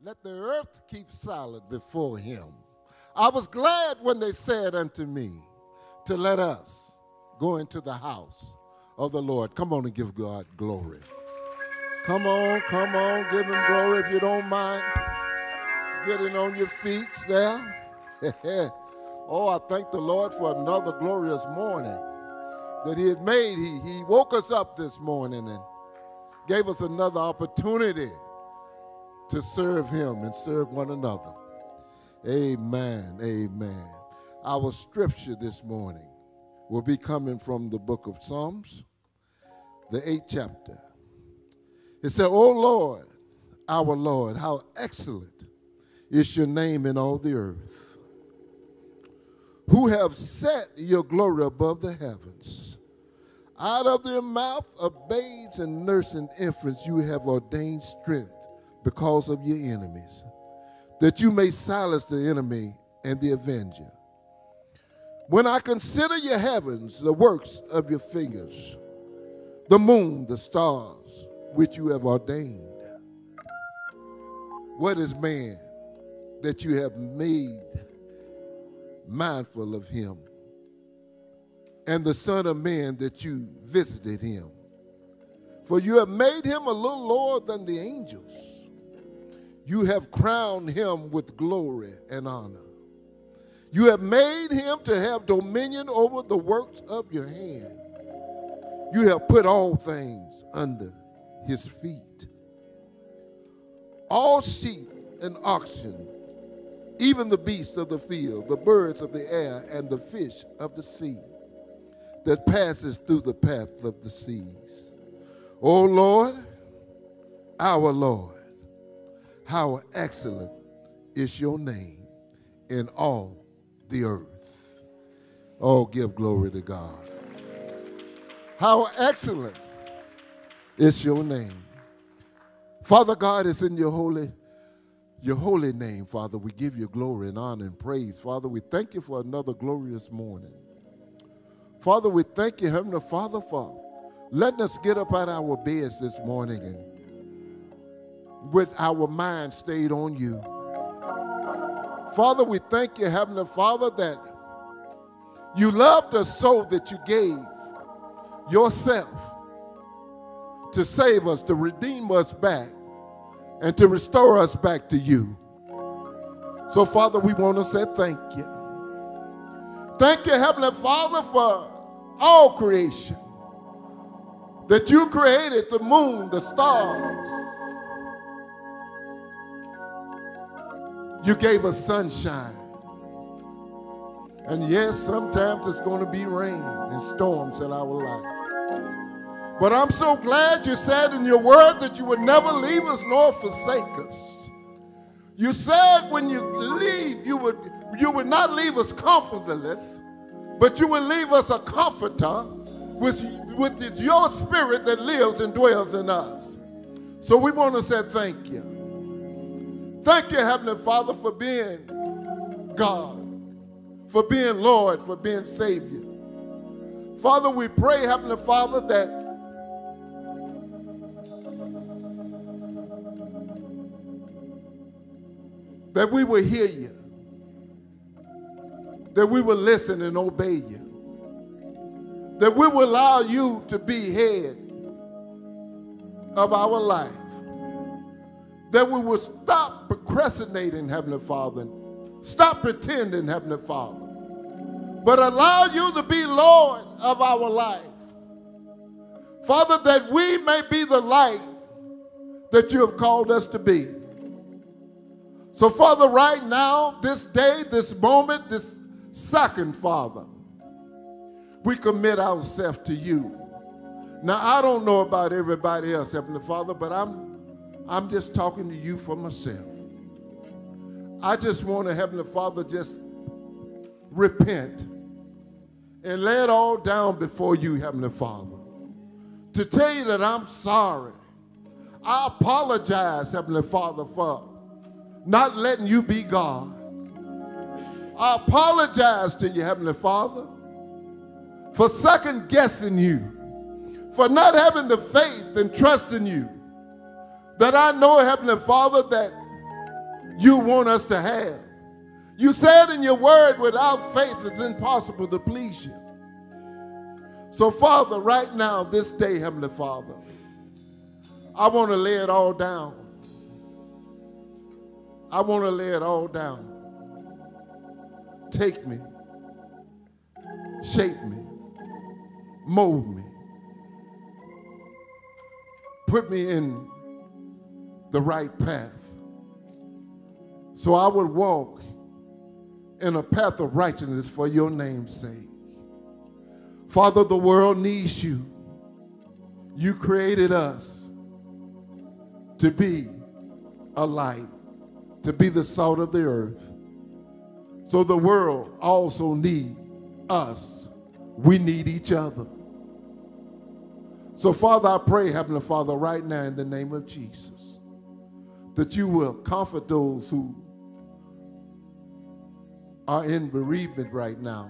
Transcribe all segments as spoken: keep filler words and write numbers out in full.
Let the earth keep silent before him. I was glad when they said unto me, to let us go into the house of the Lord. Come on and give God glory. Come on, come on, give him glory if you don't mind. Getting on your feet there. Oh, I thank the Lord for another glorious morning that he had made. He, he woke us up this morning and gave us another opportunity to serve him and serve one another. Amen, amen. Our scripture this morning will be coming from the book of Psalms, the eighth chapter. It said, O Lord, our Lord, how excellent is your name in all the earth, who have set your glory above the heavens. Out of the mouth of babes and nursing infants you have ordained strength because of your enemies, that you may silence the enemy and the avenger. When I consider your heavens, the works of your fingers, the moon, the stars, which you have ordained. What is man that you have made mindful of him, and the Son of Man that you visited him? For you have made him a little lower than the angels. You have crowned him with glory and honor. You have made him to have dominion over the works of your hand. You have put all things under his feet. All sheep and oxen, even the beasts of the field, the birds of the air, and the fish of the sea that passes through the path of the seas. O Lord, our Lord, how excellent is your name in all the earth. Oh, give glory to God. How excellent is your name. Father God, it's in your holy, your holy name, Father. We give you glory and honor and praise. Father, we thank you for another glorious morning. Father, we thank you, Heavenly Father, for letting us get up out of our beds this morning and with our mind stayed on you. Father, we thank you, Heavenly Father, that you loved us so that you gave yourself to save us, to redeem us back, and to restore us back to you. So, Father, we want to say thank you. Thank you, Heavenly Father, for all creation, that you created the moon, the stars. You gave us sunshine. And yes, sometimes it's going to be rain and storms in our life. But I'm so glad you said in your word that you would never leave us nor forsake us. You said when you leave, you would, you would not leave us comfortless, but you would leave us a comforter with, with your spirit that lives and dwells in us. So we want to say thank you. Thank you, Heavenly Father, for being God, for being Lord, for being Savior. Father, we pray, Heavenly Father, that that we will hear you, that we will listen and obey you, that we will allow you to be head of our life, that we will stop procrastinating, Heavenly Father, stop pretending, Heavenly Father, but allow you to be Lord of our life. Father, that we may be the light that you have called us to be. So, Father, right now, this day, this moment, this second, Father, we commit ourselves to you. Now, I don't know about everybody else, Heavenly Father, but I'm I'm just talking to you for myself. I just want to, Heavenly Father, just repent and lay it all down before you, Heavenly Father, to tell you that I'm sorry. I apologize, Heavenly Father, for not letting you be God. I apologize to you, Heavenly Father, for second guessing you, for not having the faith and trust in you, that I know, Heavenly Father, that you want us to have. You said in your word, without faith it's impossible to please you. So, Father, right now, this day, Heavenly Father, I want to lay it all down. I want to lay it all down. Take me, shape me, mold me, put me in the right path so I would walk in a path of righteousness for your name's sake. Father, the world needs you. You created us to be a light, to be the salt of the earth. So the world also needs us. We need each other. So, Father, I pray, Heavenly Father, right now in the name of Jesus, that you will comfort those who are in bereavement right now,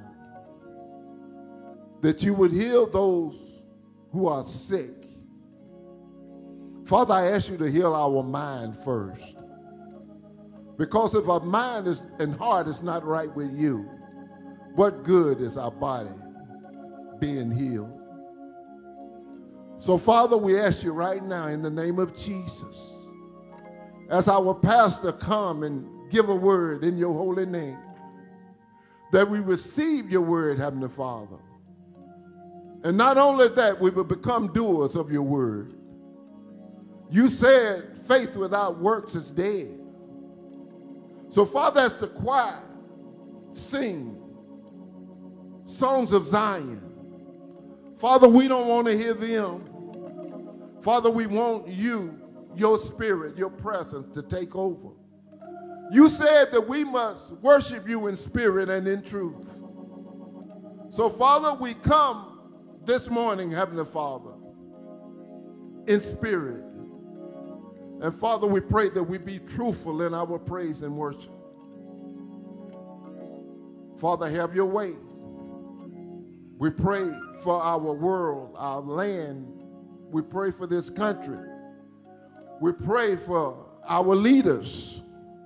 that you would heal those who are sick. Father, I ask you to heal our mind first, because if our mind is, and heart is not right with you, what good is our body being healed? So, Father, we ask you right now in the name of Jesus, as our pastor come and give a word in your holy name, that we receive your word, Heavenly Father. And not only that, we will become doers of your word. You said faith without works is dead. So, Father, as the choir sing songs of Zion, Father, we don't want to hear them. Father, we want you, your spirit, your presence to take over. You said that we must worship you in spirit and in truth. So, Father, we come this morning, Heavenly Father, in spirit. And, Father, we pray that we be truthful in our praise and worship. Father, have your way. We pray for our world, our land. We pray for this country. We pray for our leaders.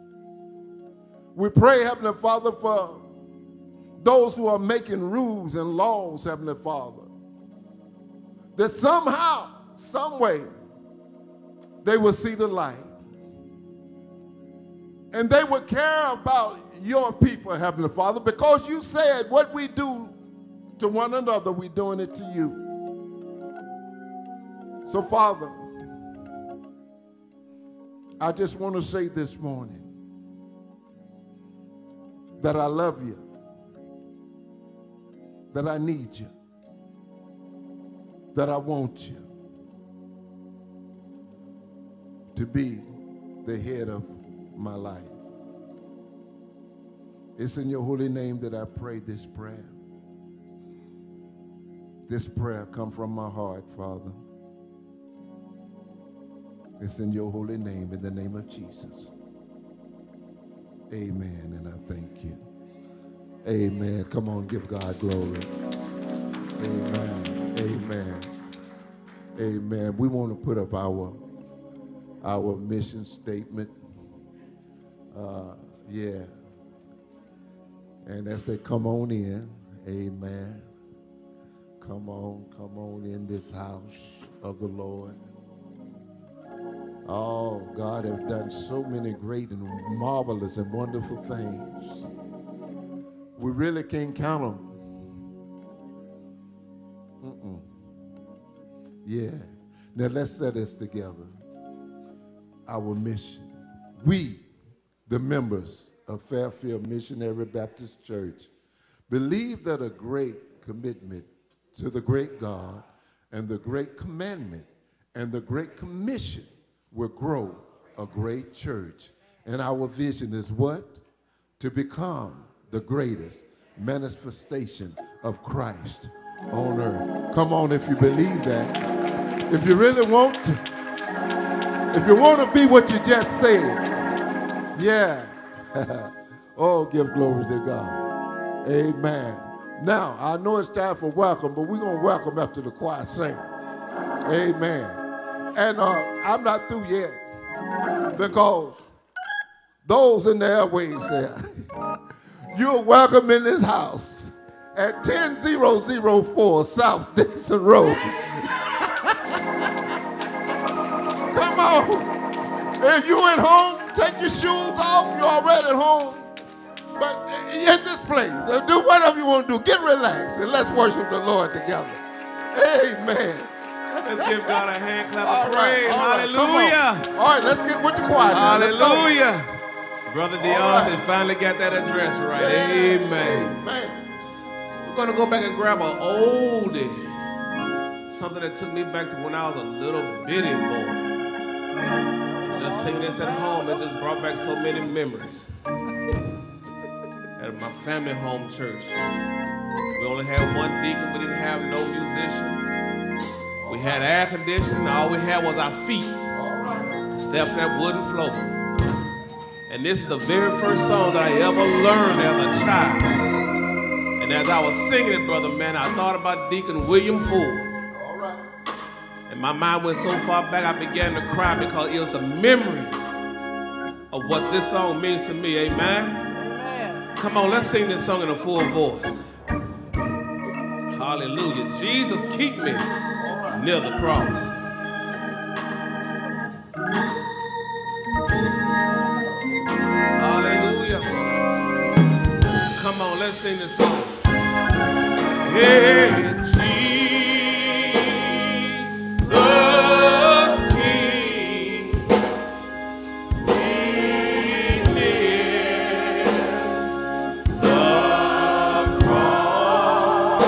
We pray, Heavenly Father, for those who are making rules and laws, Heavenly Father, that somehow, some way, they will see the light. And they will care about your people, Heavenly Father, because you said what we do to one another, we're doing it to you. So, Father, I just want to say this morning that I love you, that I need you, that I want you to be the head of my life. It's in your holy name that I pray this prayer. This prayer come from my heart, Father. It's in your holy name, in the name of Jesus. Amen, and I thank you. Amen. Come on, give God glory. Amen. Amen. Amen. We want to put up our, our mission statement. Uh, yeah. And as they come on in, amen. Come on, come on in this house of the Lord. Oh, God has done so many great and marvelous and wonderful things. We really can't count them. Mm-mm. Yeah. Now let's set this together. Our mission. We, the members of Fairfield Missionary Baptist Church, believe that a great commitment to the great God and the great commandment and the great commission will grow a great church. And our vision is what? To become the greatest manifestation of Christ on earth. Come on, if you believe that. If you really want to. If you want to be what you just said. Yeah. Oh, give glory to God. Amen. Now, I know it's time for welcome, but we're going to welcome after the choir sing. Amen. And uh, I'm not through yet, because those in the airways there, you're welcome in this house at ten thousand four South Dixon Road. Come on. If you at home, take your shoes off. You're already at home. But in this place, do whatever you want to do. Get relaxed and let's worship the Lord together. Amen. Let's give God a hand clap All of right, praise. all right, Hallelujah. All right, let's get with the choir now. Let's go. Hallelujah. Brother Deontay right. finally got that address right. Yeah. Amen. Amen. We're going to go back and grab an oldie. Something that took me back to when I was a little bitty boy. And just singing this at home, it just brought back so many memories. At my family home church, we only had one deacon. We didn't have no musician. We had air conditioning. All we had was our feet to step that wooden floor. And this is the very first song that I ever learned as a child. And as I was singing it, brother, man, I thought about Deacon William Ford. And my mind went so far back, I began to cry because it was the memories of what this song means to me. Amen? Amen. Come on, let's sing this song in a full voice. Hallelujah. Jesus, keep me near the cross. Hallelujah. Come on, let's sing this song. Hey, Jesus, King, be near the cross.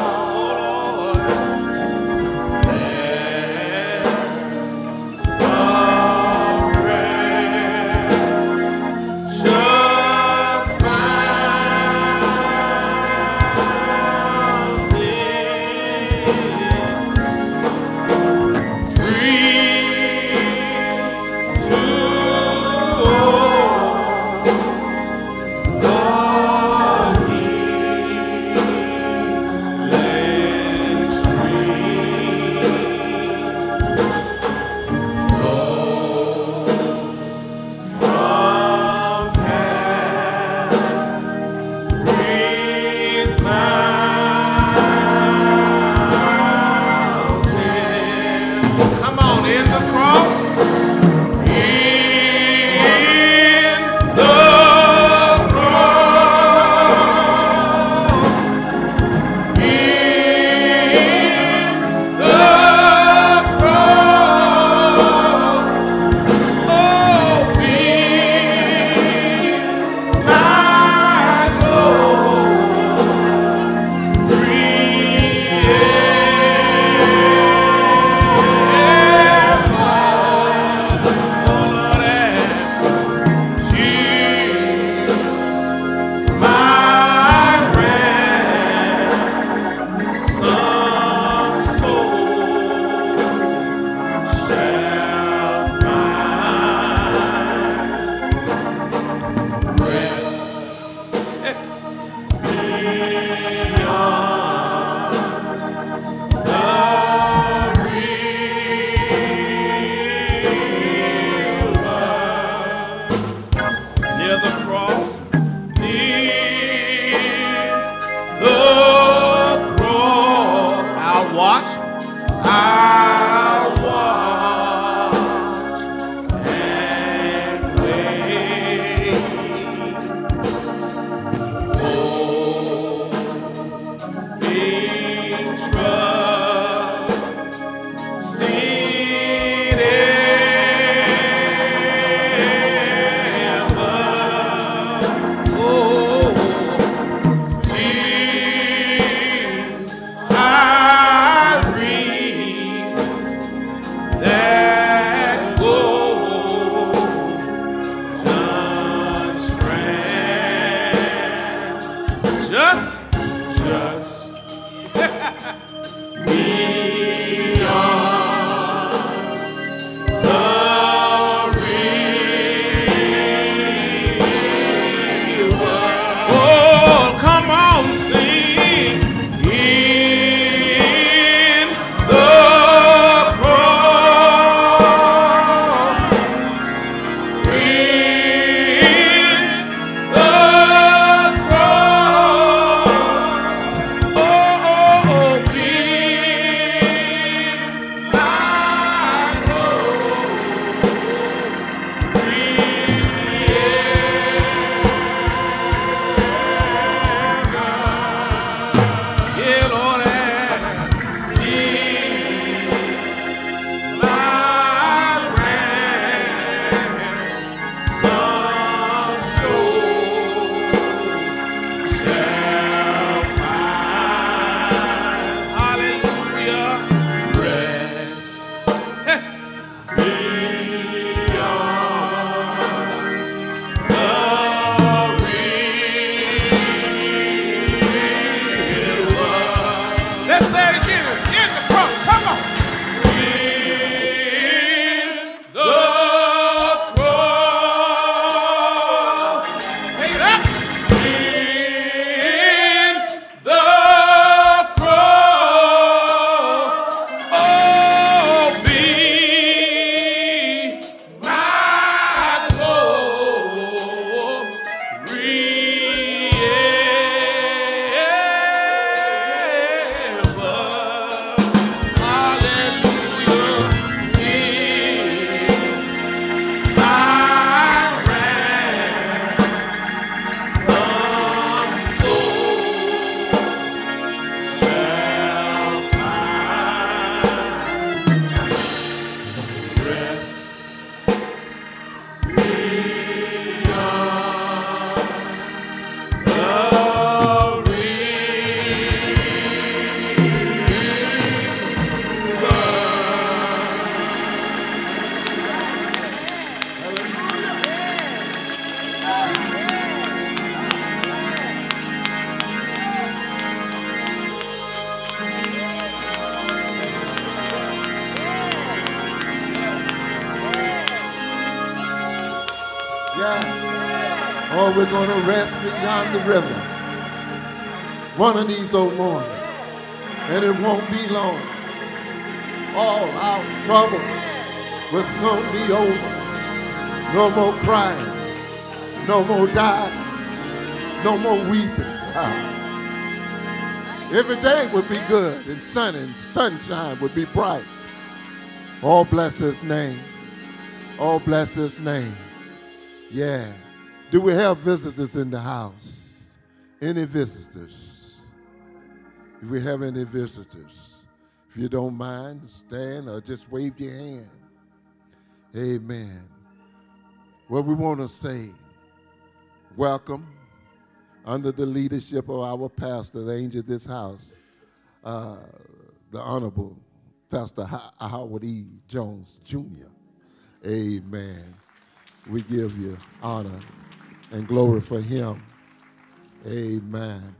Oh, we're going to rest beyond the river one of these old mornings, and it won't be long. All our troubles will soon be over. No more crying, no more dying, no more weeping. Ah. Every day would be good, and sun and sunshine would be bright. Oh, bless his name. Oh, bless his name. Yeah. Do we have visitors in the house? Any visitors? Do we have any visitors? If you don't mind, stand or just wave your hand. Amen. Well, we want to say welcome under the leadership of our pastor, the angel of this house, uh, the Honorable Pastor Howard E. Jones, Junior Amen. We give you honor and glory for him. Amen.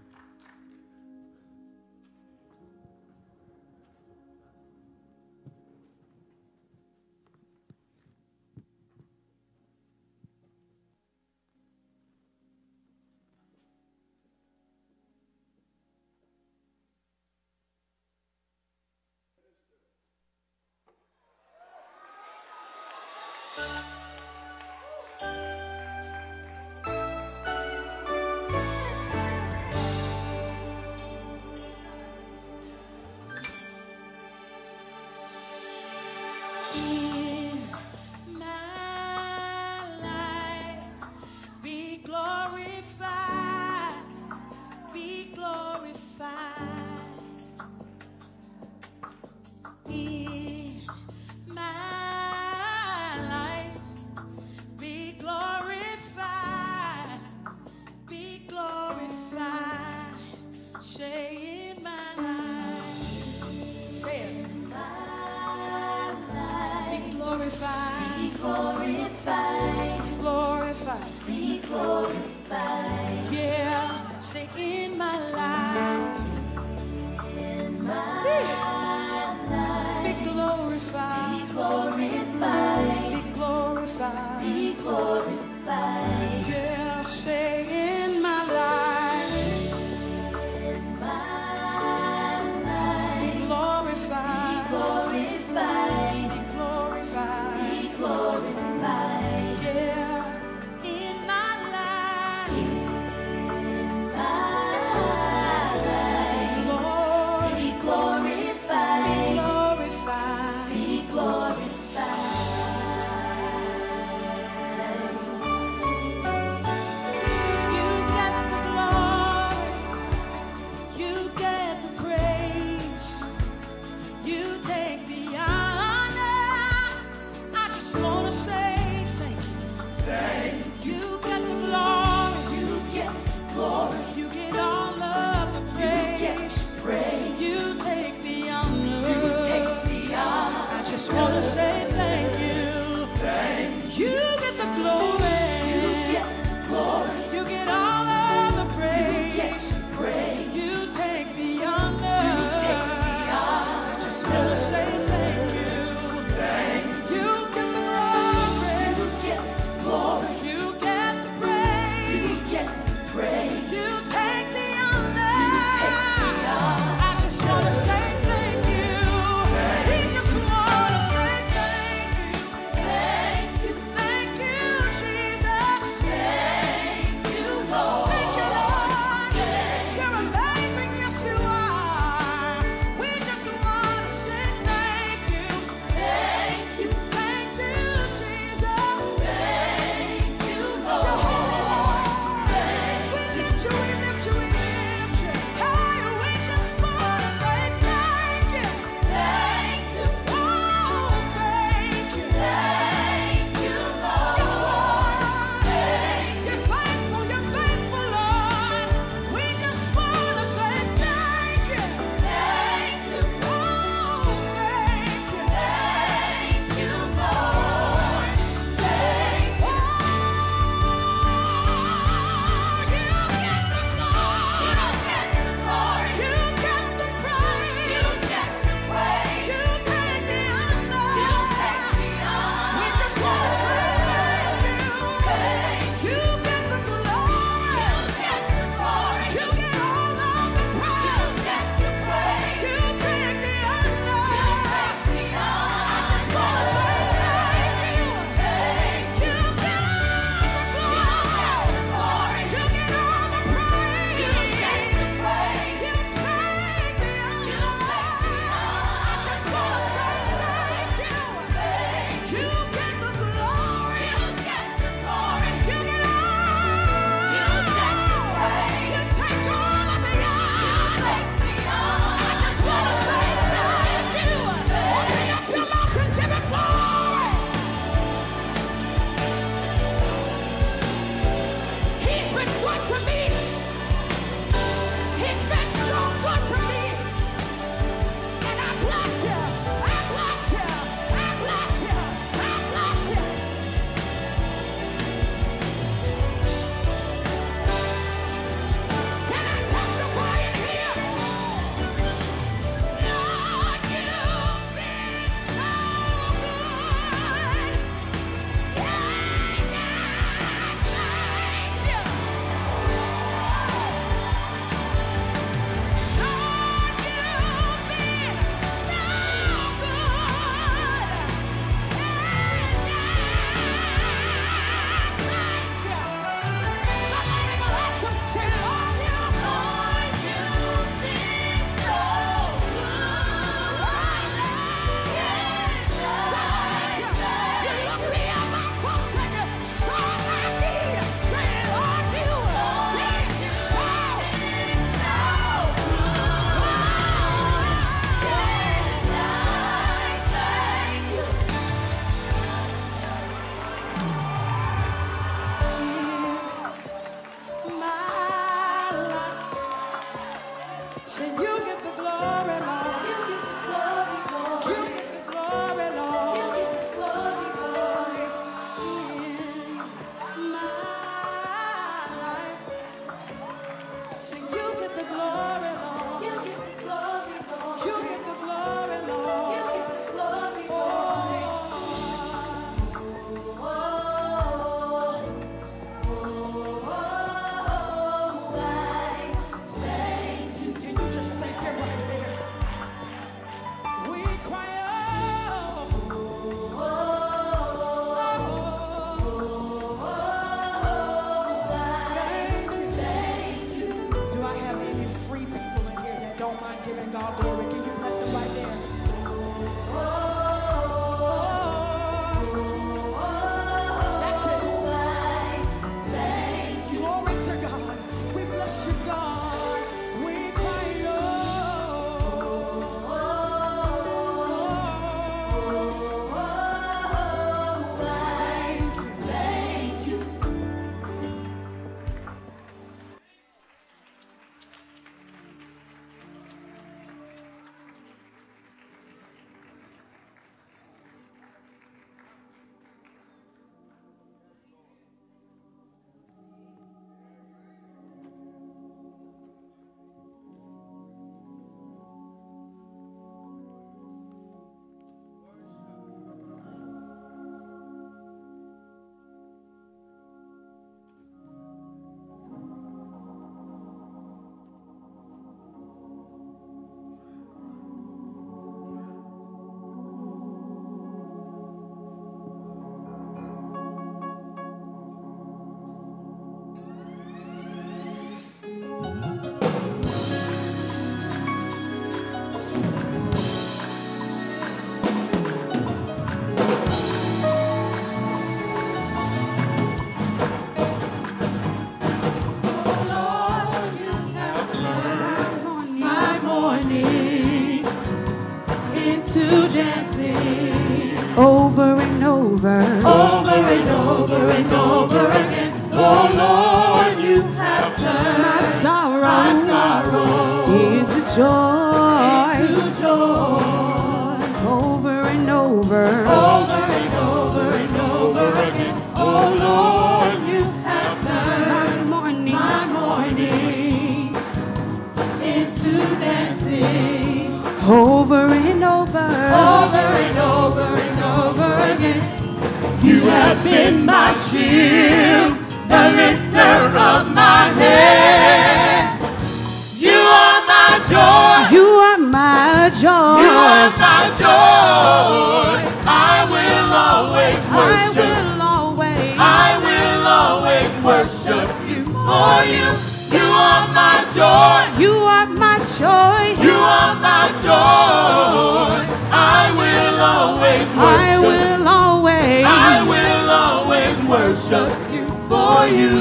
over, over and over and over again. Oh Lord, you have turned my sorrow, my sorrow into joy, into joy. over and over, Over and over and over again. Oh Lord, you have turned my morning, my morning into dancing. over and over, Over and over and over again. You have been my shield, the lifter of my head. You are my joy. you are my joy. You are my joy. I will always I worship. will always, I will always worship you. For you, you are my joy. you are my joy. You are my joy. I will always worship. I will always, I will always worship you. For you,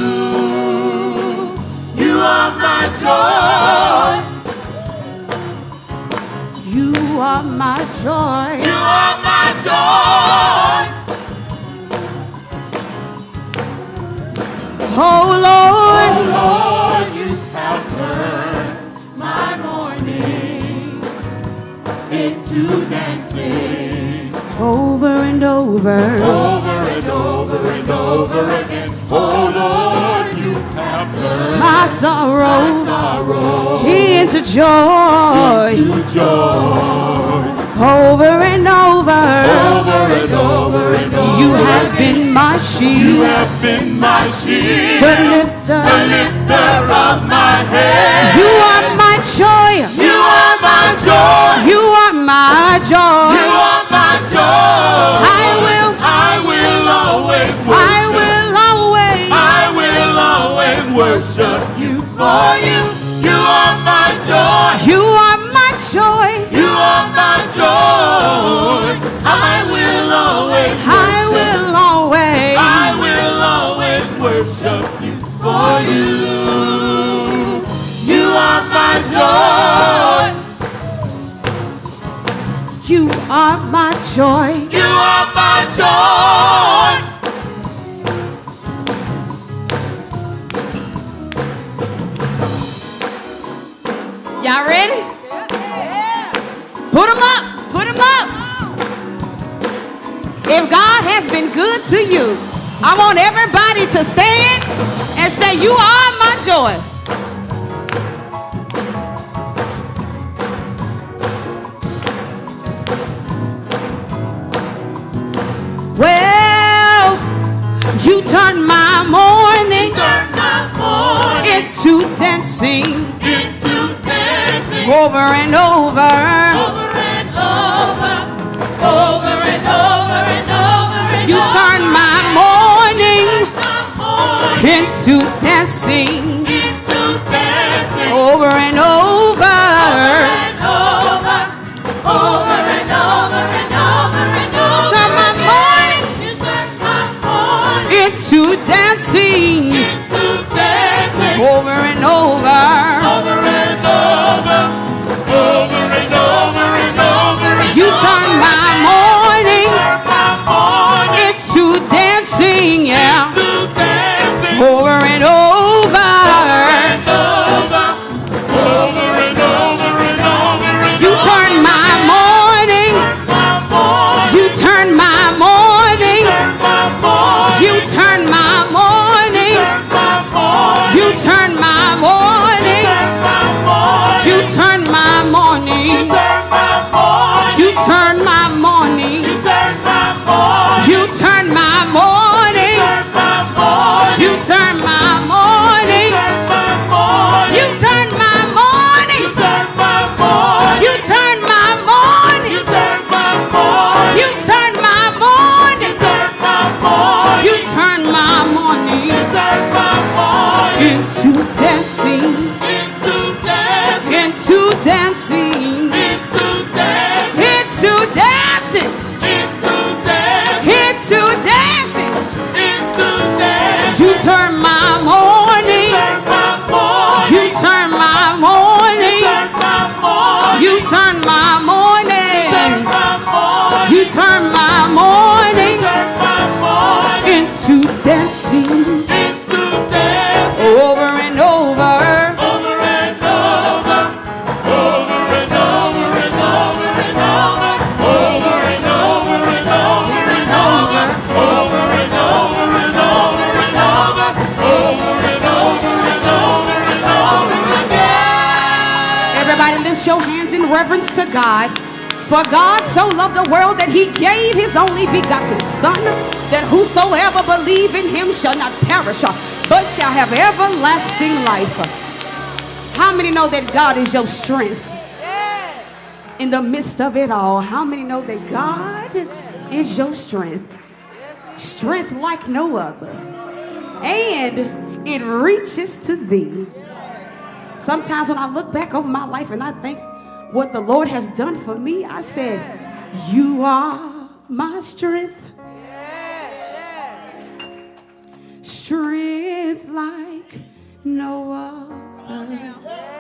you are my joy. you are my joy. You are my joy. Oh Lord, Oh Lord, you have turned my morning into dancing. over and over, Over and over and over again. Oh Lord, you have turned my sorrow my sorrow into joy, into joy. over and over. Over and over and over You have again. been my You shield, have been my shield, the lifter. the lifter of my head. You are my joy. You are my joy. You are my joy. You are my joy. I will, I will always I worship. will always, I will always worship you. For you, you are my joy. you are my joy. You are my joy. I will always I will always, I will always worship you. For you, you are my joy. you are my joy. You are my joy. Y'all ready? Put them up, put them up. If God has been good to you, I want everybody to stand and say, you are my joy. Well, you turned my morning Turn my morning into dancing into dancing. over and over. Over and over, over and over and over and You over. turned my morning My morning into dancing into dancing. over and over. And over, over and over and over and over. Turn my morning You turn my morning into dancing into dancing. over and over. Over and over, over and over and over and You over. turned my morning Turn my morning into dancing, yeah, into dancing. over and over. And over, over and over and over and You over. turned my morning, my morning. you turned my morning, Turn my morning. you turned my morning, Turn my morning. you turned my morning, Turn my morning. you turned my morning, Turn my morning. you turned my morning, Turn my morning. you turned my morning, Turn my morning. you turned my morning, Turn my morning. you turned my morning, Turn my morning. you turned my morning, Turn my morning. you turned my morning, Turn my morning. you turned my morning Turn my morning into dancing, into dancing. into dancing, Into dancing. into dancing, Into dancing. into dancing. Into dancing. You turn my morning, Turn my morning. you turn my morning, Turn my morning. you turn my morning, Turn my morning. you turn my morning, Turn my lift your hands in reverence to God. For God so loved the world that he gave his only begotten Son, that whosoever believe in him shall not perish, but shall have everlasting life. How many know that God is your strength in the midst of it all? How many know that God is your strength? Strength like no other. And it reaches to thee. Sometimes when I look back over my life and I think what the Lord has done for me, I said, you are my strength. Strength like no other.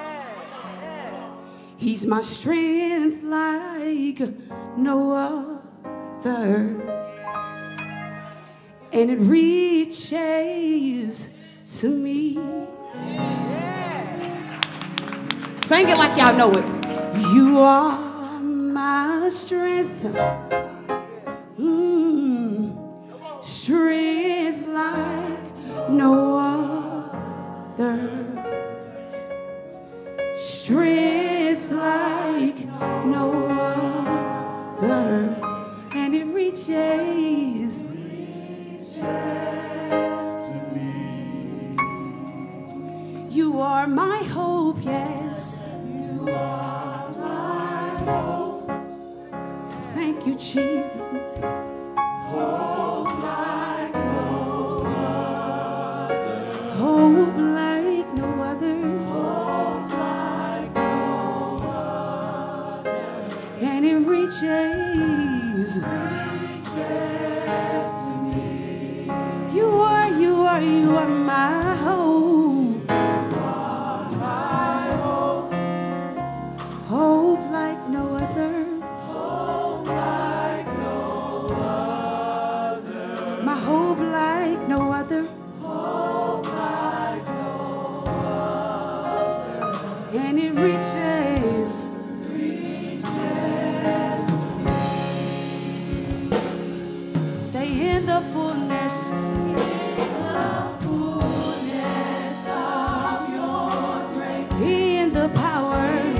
He's my strength like no other. And it reaches to me. Sing it like y'all know it. You are my strength. Mm. Strength like no other. Strength like no other. And it reaches, reaches to me. You are my hope, yes. You are my hope. Thank you, Jesus. Hope like no other. Hope like no other. Hope like no other. And it reaches, reaches to me. You are, you are, you are my hope. Hope like no other. Hope like no other. My hope like no other. Hope like no other. And it reaches, reaches to me. Say in the fullness, in the fullness of your grace, in the power.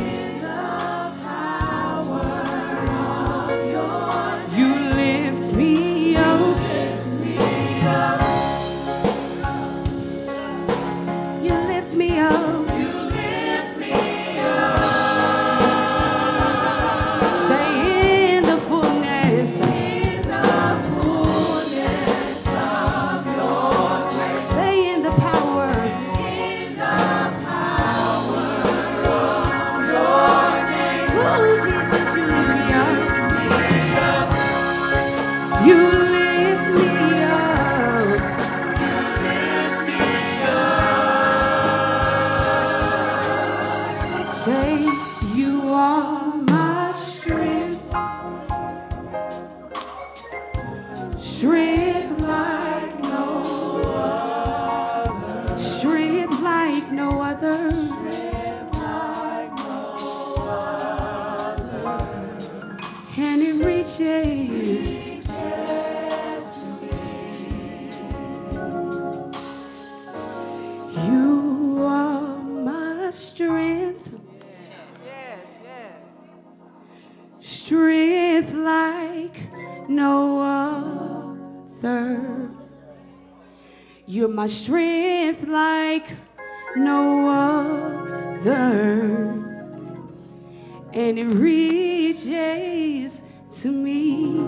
Strength like no other. You're my strength like no other. And it reaches to me.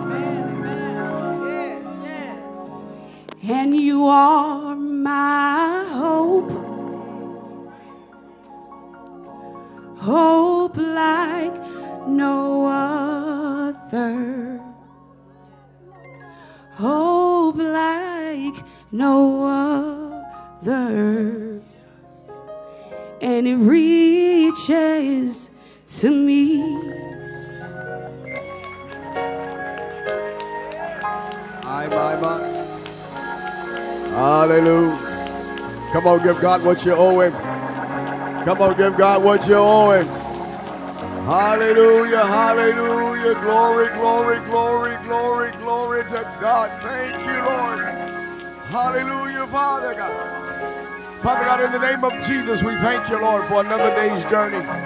And you are my hope. Hope like no other. Hope like no other. And it reaches to me. My, my, my. Hallelujah. Come on, give God what you owe him. Come on, give God what you owe him. Hallelujah, hallelujah. Glory, glory, glory, glory, glory to God. Thank you, Lord. Hallelujah, Father God. Father God, in the name of Jesus, we thank you, Lord, for another day's journey.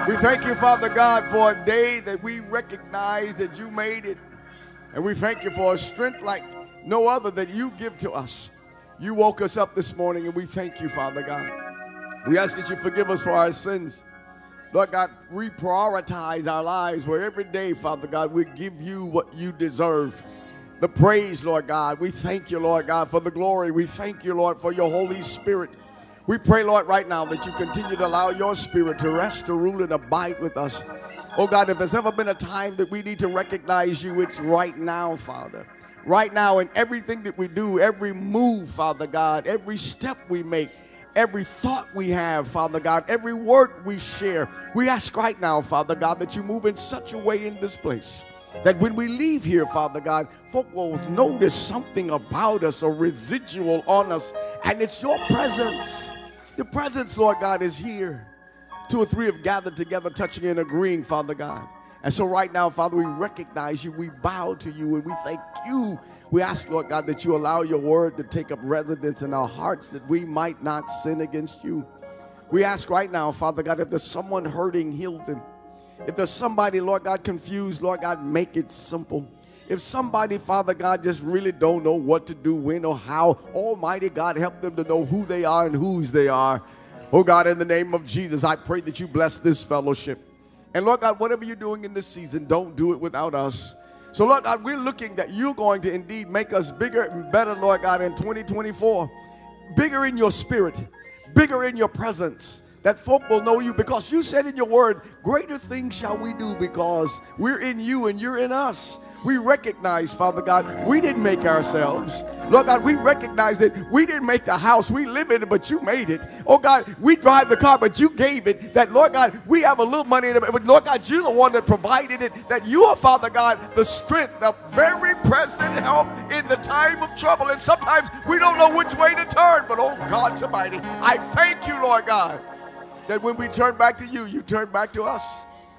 We thank you, Father God, for a day that we recognize that you made it. And we thank you for a strength like no other that you give to us. You woke us up this morning, and we thank you, Father God. We ask that you forgive us for our sins. Lord God, reprioritize our lives where every day, Father God, we give you what you deserve. The praise, Lord God. We thank you, Lord God, for the glory. We thank you, Lord, for your Holy Spirit. We pray, Lord, right now that you continue to allow your Spirit to rest, to rule, and abide with us. Oh, God, if there's ever been a time that we need to recognize you, it's right now, Father. Right now, in everything that we do, every move, Father God, every step we make, every thought we have, Father God, every word we share, we ask right now, Father God, that you move in such a way in this place that when we leave here, Father God, folk will notice something about us, a residual on us, and it's your presence. Your presence, Lord God, is here. Two or three have gathered together, touching and agreeing, Father God. And so right now, Father, we recognize you, we bow to you, and we thank you. We ask, Lord God, that you allow your word to take up residence in our hearts, that we might not sin against you. We ask right now, Father God, if there's someone hurting, heal them. If there's somebody, Lord God, confused, Lord God, make it simple. If somebody, Father God, just really don't know what to do, when or how, Almighty God, help them to know who they are and whose they are. Oh God, in the name of Jesus, I pray that you bless this fellowship. And Lord God, whatever you're doing in this season, don't do it without us. So Lord God, we're looking that you're going to indeed make us bigger and better, Lord God, in twenty twenty-four. Bigger in your spirit, bigger in your presence, that folk will know you, because you said in your word, greater things shall we do because we're in you and you're in us. We recognize, Father God, we didn't make ourselves. Lord God, we recognize that we didn't make the house. We live in it, but you made it. Oh God, we drive the car, but you gave it. That, Lord God, we have a little money in it, but Lord God, you're the one that provided it. That you are, Father God, the strength, the very present help in the time of trouble. And sometimes we don't know which way to turn, but oh God Almighty, I thank you, Lord God, that when we turn back to you, you turn back to us.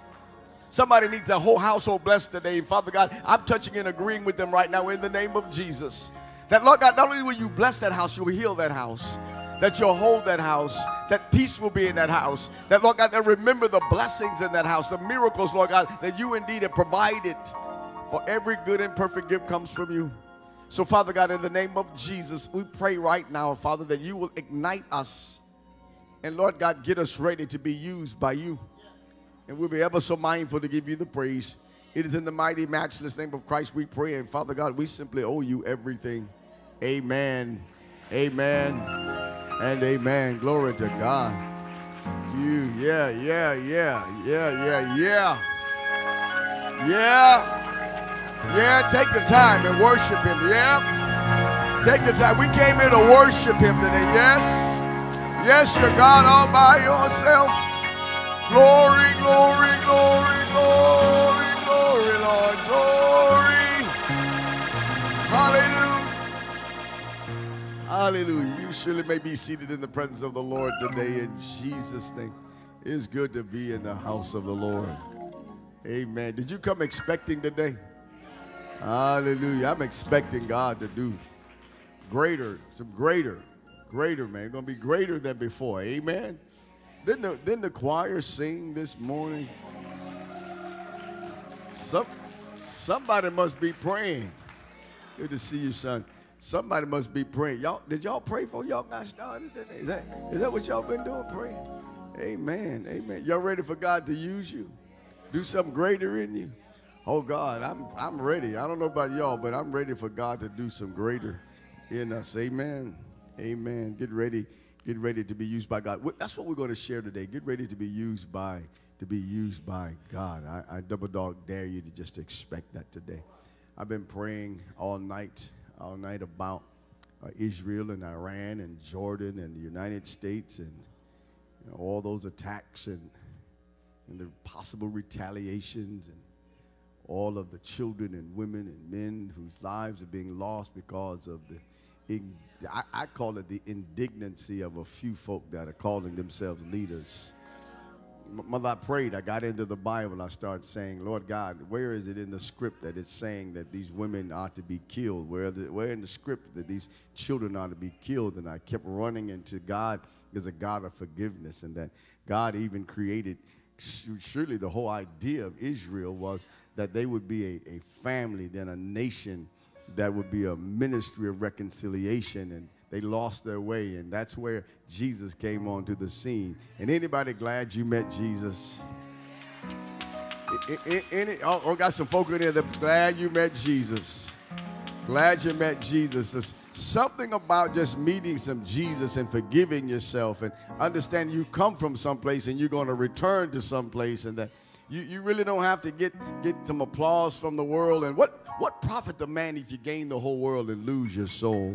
Somebody needs the whole household blessed today. Father God, I'm touching and agreeing with them right now in the name of Jesus. That, Lord God, not only will you bless that house, you will heal that house. That you'll hold that house. That peace will be in that house. That, Lord God, they'll remember the blessings in that house. The miracles, Lord God, that you indeed have provided. For every good and perfect gift comes from you. So, Father God, in the name of Jesus, we pray right now, Father, that you will ignite us. And, Lord God, get us ready to be used by you. And we'll be ever so mindful to give you the praise. It is in the mighty, matchless name of Christ we pray. And Father God, we simply owe you everything. Amen. Amen. And amen. Glory to God. You, yeah, yeah, yeah, yeah, yeah, yeah. Yeah. Yeah, take the time and worship him. Yeah. Take the time. We came here to worship him today. Yes. Yes, you're God all by yourself. Glory, glory, glory, glory, glory, Lord, glory. Hallelujah. Hallelujah. You surely may be seated in the presence of the Lord today in Jesus' name. It's good to be in the house of the Lord. Amen. Did you come expecting today? Hallelujah. I'm expecting God to do greater, some greater, greater, man. It's going to be greater than before. Amen. Didn't the, didn't the choir sing this morning? Some, somebody must be praying. Good to see you, son. Somebody must be praying. Y'all, did y'all pray for y'all got started today? Is that, is that what y'all been doing, praying? Amen, amen. Y'all ready for God to use you? Do something greater in you? Oh, God, I'm, I'm ready. I don't know about y'all, but I'm ready for God to do some greater in us. Amen, amen. Get ready. Get ready to be used by God. That's what we're going to share today. Get ready to be used by, to be used by God. I, I double dog dare you to just expect that today. I've been praying all night, all night about uh, Israel and Iran and Jordan and the United States and you know, all those attacks and, and the possible retaliations and all of the children and women and men whose lives are being lost because of the I, I call it the indignancy of a few folk that are calling themselves leaders. Mother, I prayed. I got into the Bible. I started saying, Lord God, where is it in the script that it's saying that these women are to be killed? Where, the, where in the script that these children are to be killed? And I kept running into God is a God of forgiveness, and that God even created surely the whole idea of Israel was that they would be a, a family, then a nation that would be a ministry of reconciliation, and they lost their way, and that's where Jesus came onto the scene. And anybody glad you met Jesus? Any, any, oh, oh, got some folk in there that glad you met Jesus. Glad you met Jesus. There's something about just meeting some Jesus and forgiving yourself and understanding you come from someplace and you're going to return to someplace, and that you, you really don't have to get, get some applause from the world. And what, what profit the man if you gain the whole world and lose your soul?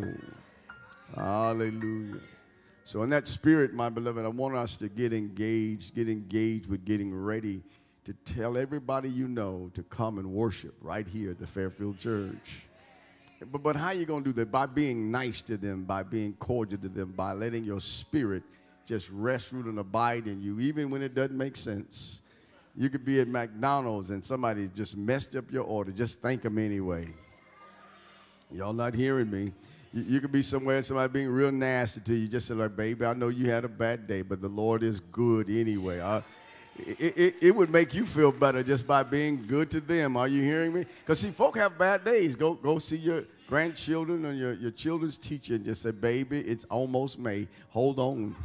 Hallelujah. So in that spirit, my beloved, I want us to get engaged, get engaged with getting ready to tell everybody you know to come and worship right here at the Fairfield Church. But, but how are you going to do that? By being nice to them, by being cordial to them, by letting your spirit just rest, root, and abide in you, even when it doesn't make sense. You could be at McDonald's and somebody just messed up your order. Just thank them anyway. Y'all not hearing me. You, you could be somewhere, somebody being real nasty to you. Just say, like, baby, I know you had a bad day, but the Lord is good anyway. I, It, it, it would make you feel better just by being good to them. Are you hearing me? Because, see, folk have bad days. Go go see your grandchildren or your, your children's teacher and just say, baby, it's almost May. Hold on.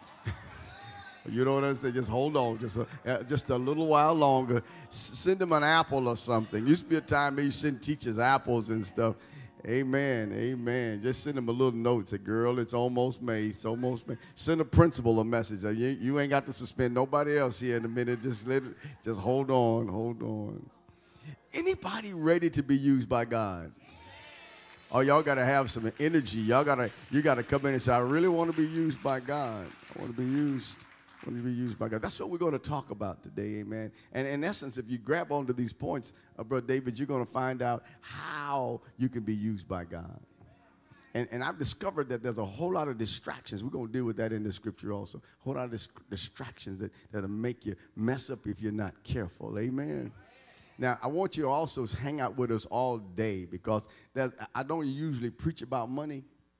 You know what I'm saying? Just hold on. Just a, just a little while longer. S- send them an apple or something. Used to be a time where you send teachers apples and stuff. Amen, amen. Just send them a little note. Say, girl, it's almost May. It's almost May. Send a principal a message. You, you ain't got to suspend nobody else here in a minute. Just let it, just hold on, hold on. Anybody ready to be used by God? Oh, y'all got to have some energy. Y'all got to, you got to come in and say, I really want to be used by God. I want to be used. I want to be used by God. That's what we're going to talk about today, amen. And in essence, if you grab onto these points, uh, Brother David, you're going to find out how you can be used by God. And, and I've discovered that there's a whole lot of distractions. We're going to deal with that in the scripture also. A whole lot of dis- distractions that, that'll make you mess up if you're not careful, amen. Now, I want you to also hang out with us all day, because there's, I don't usually preach about money.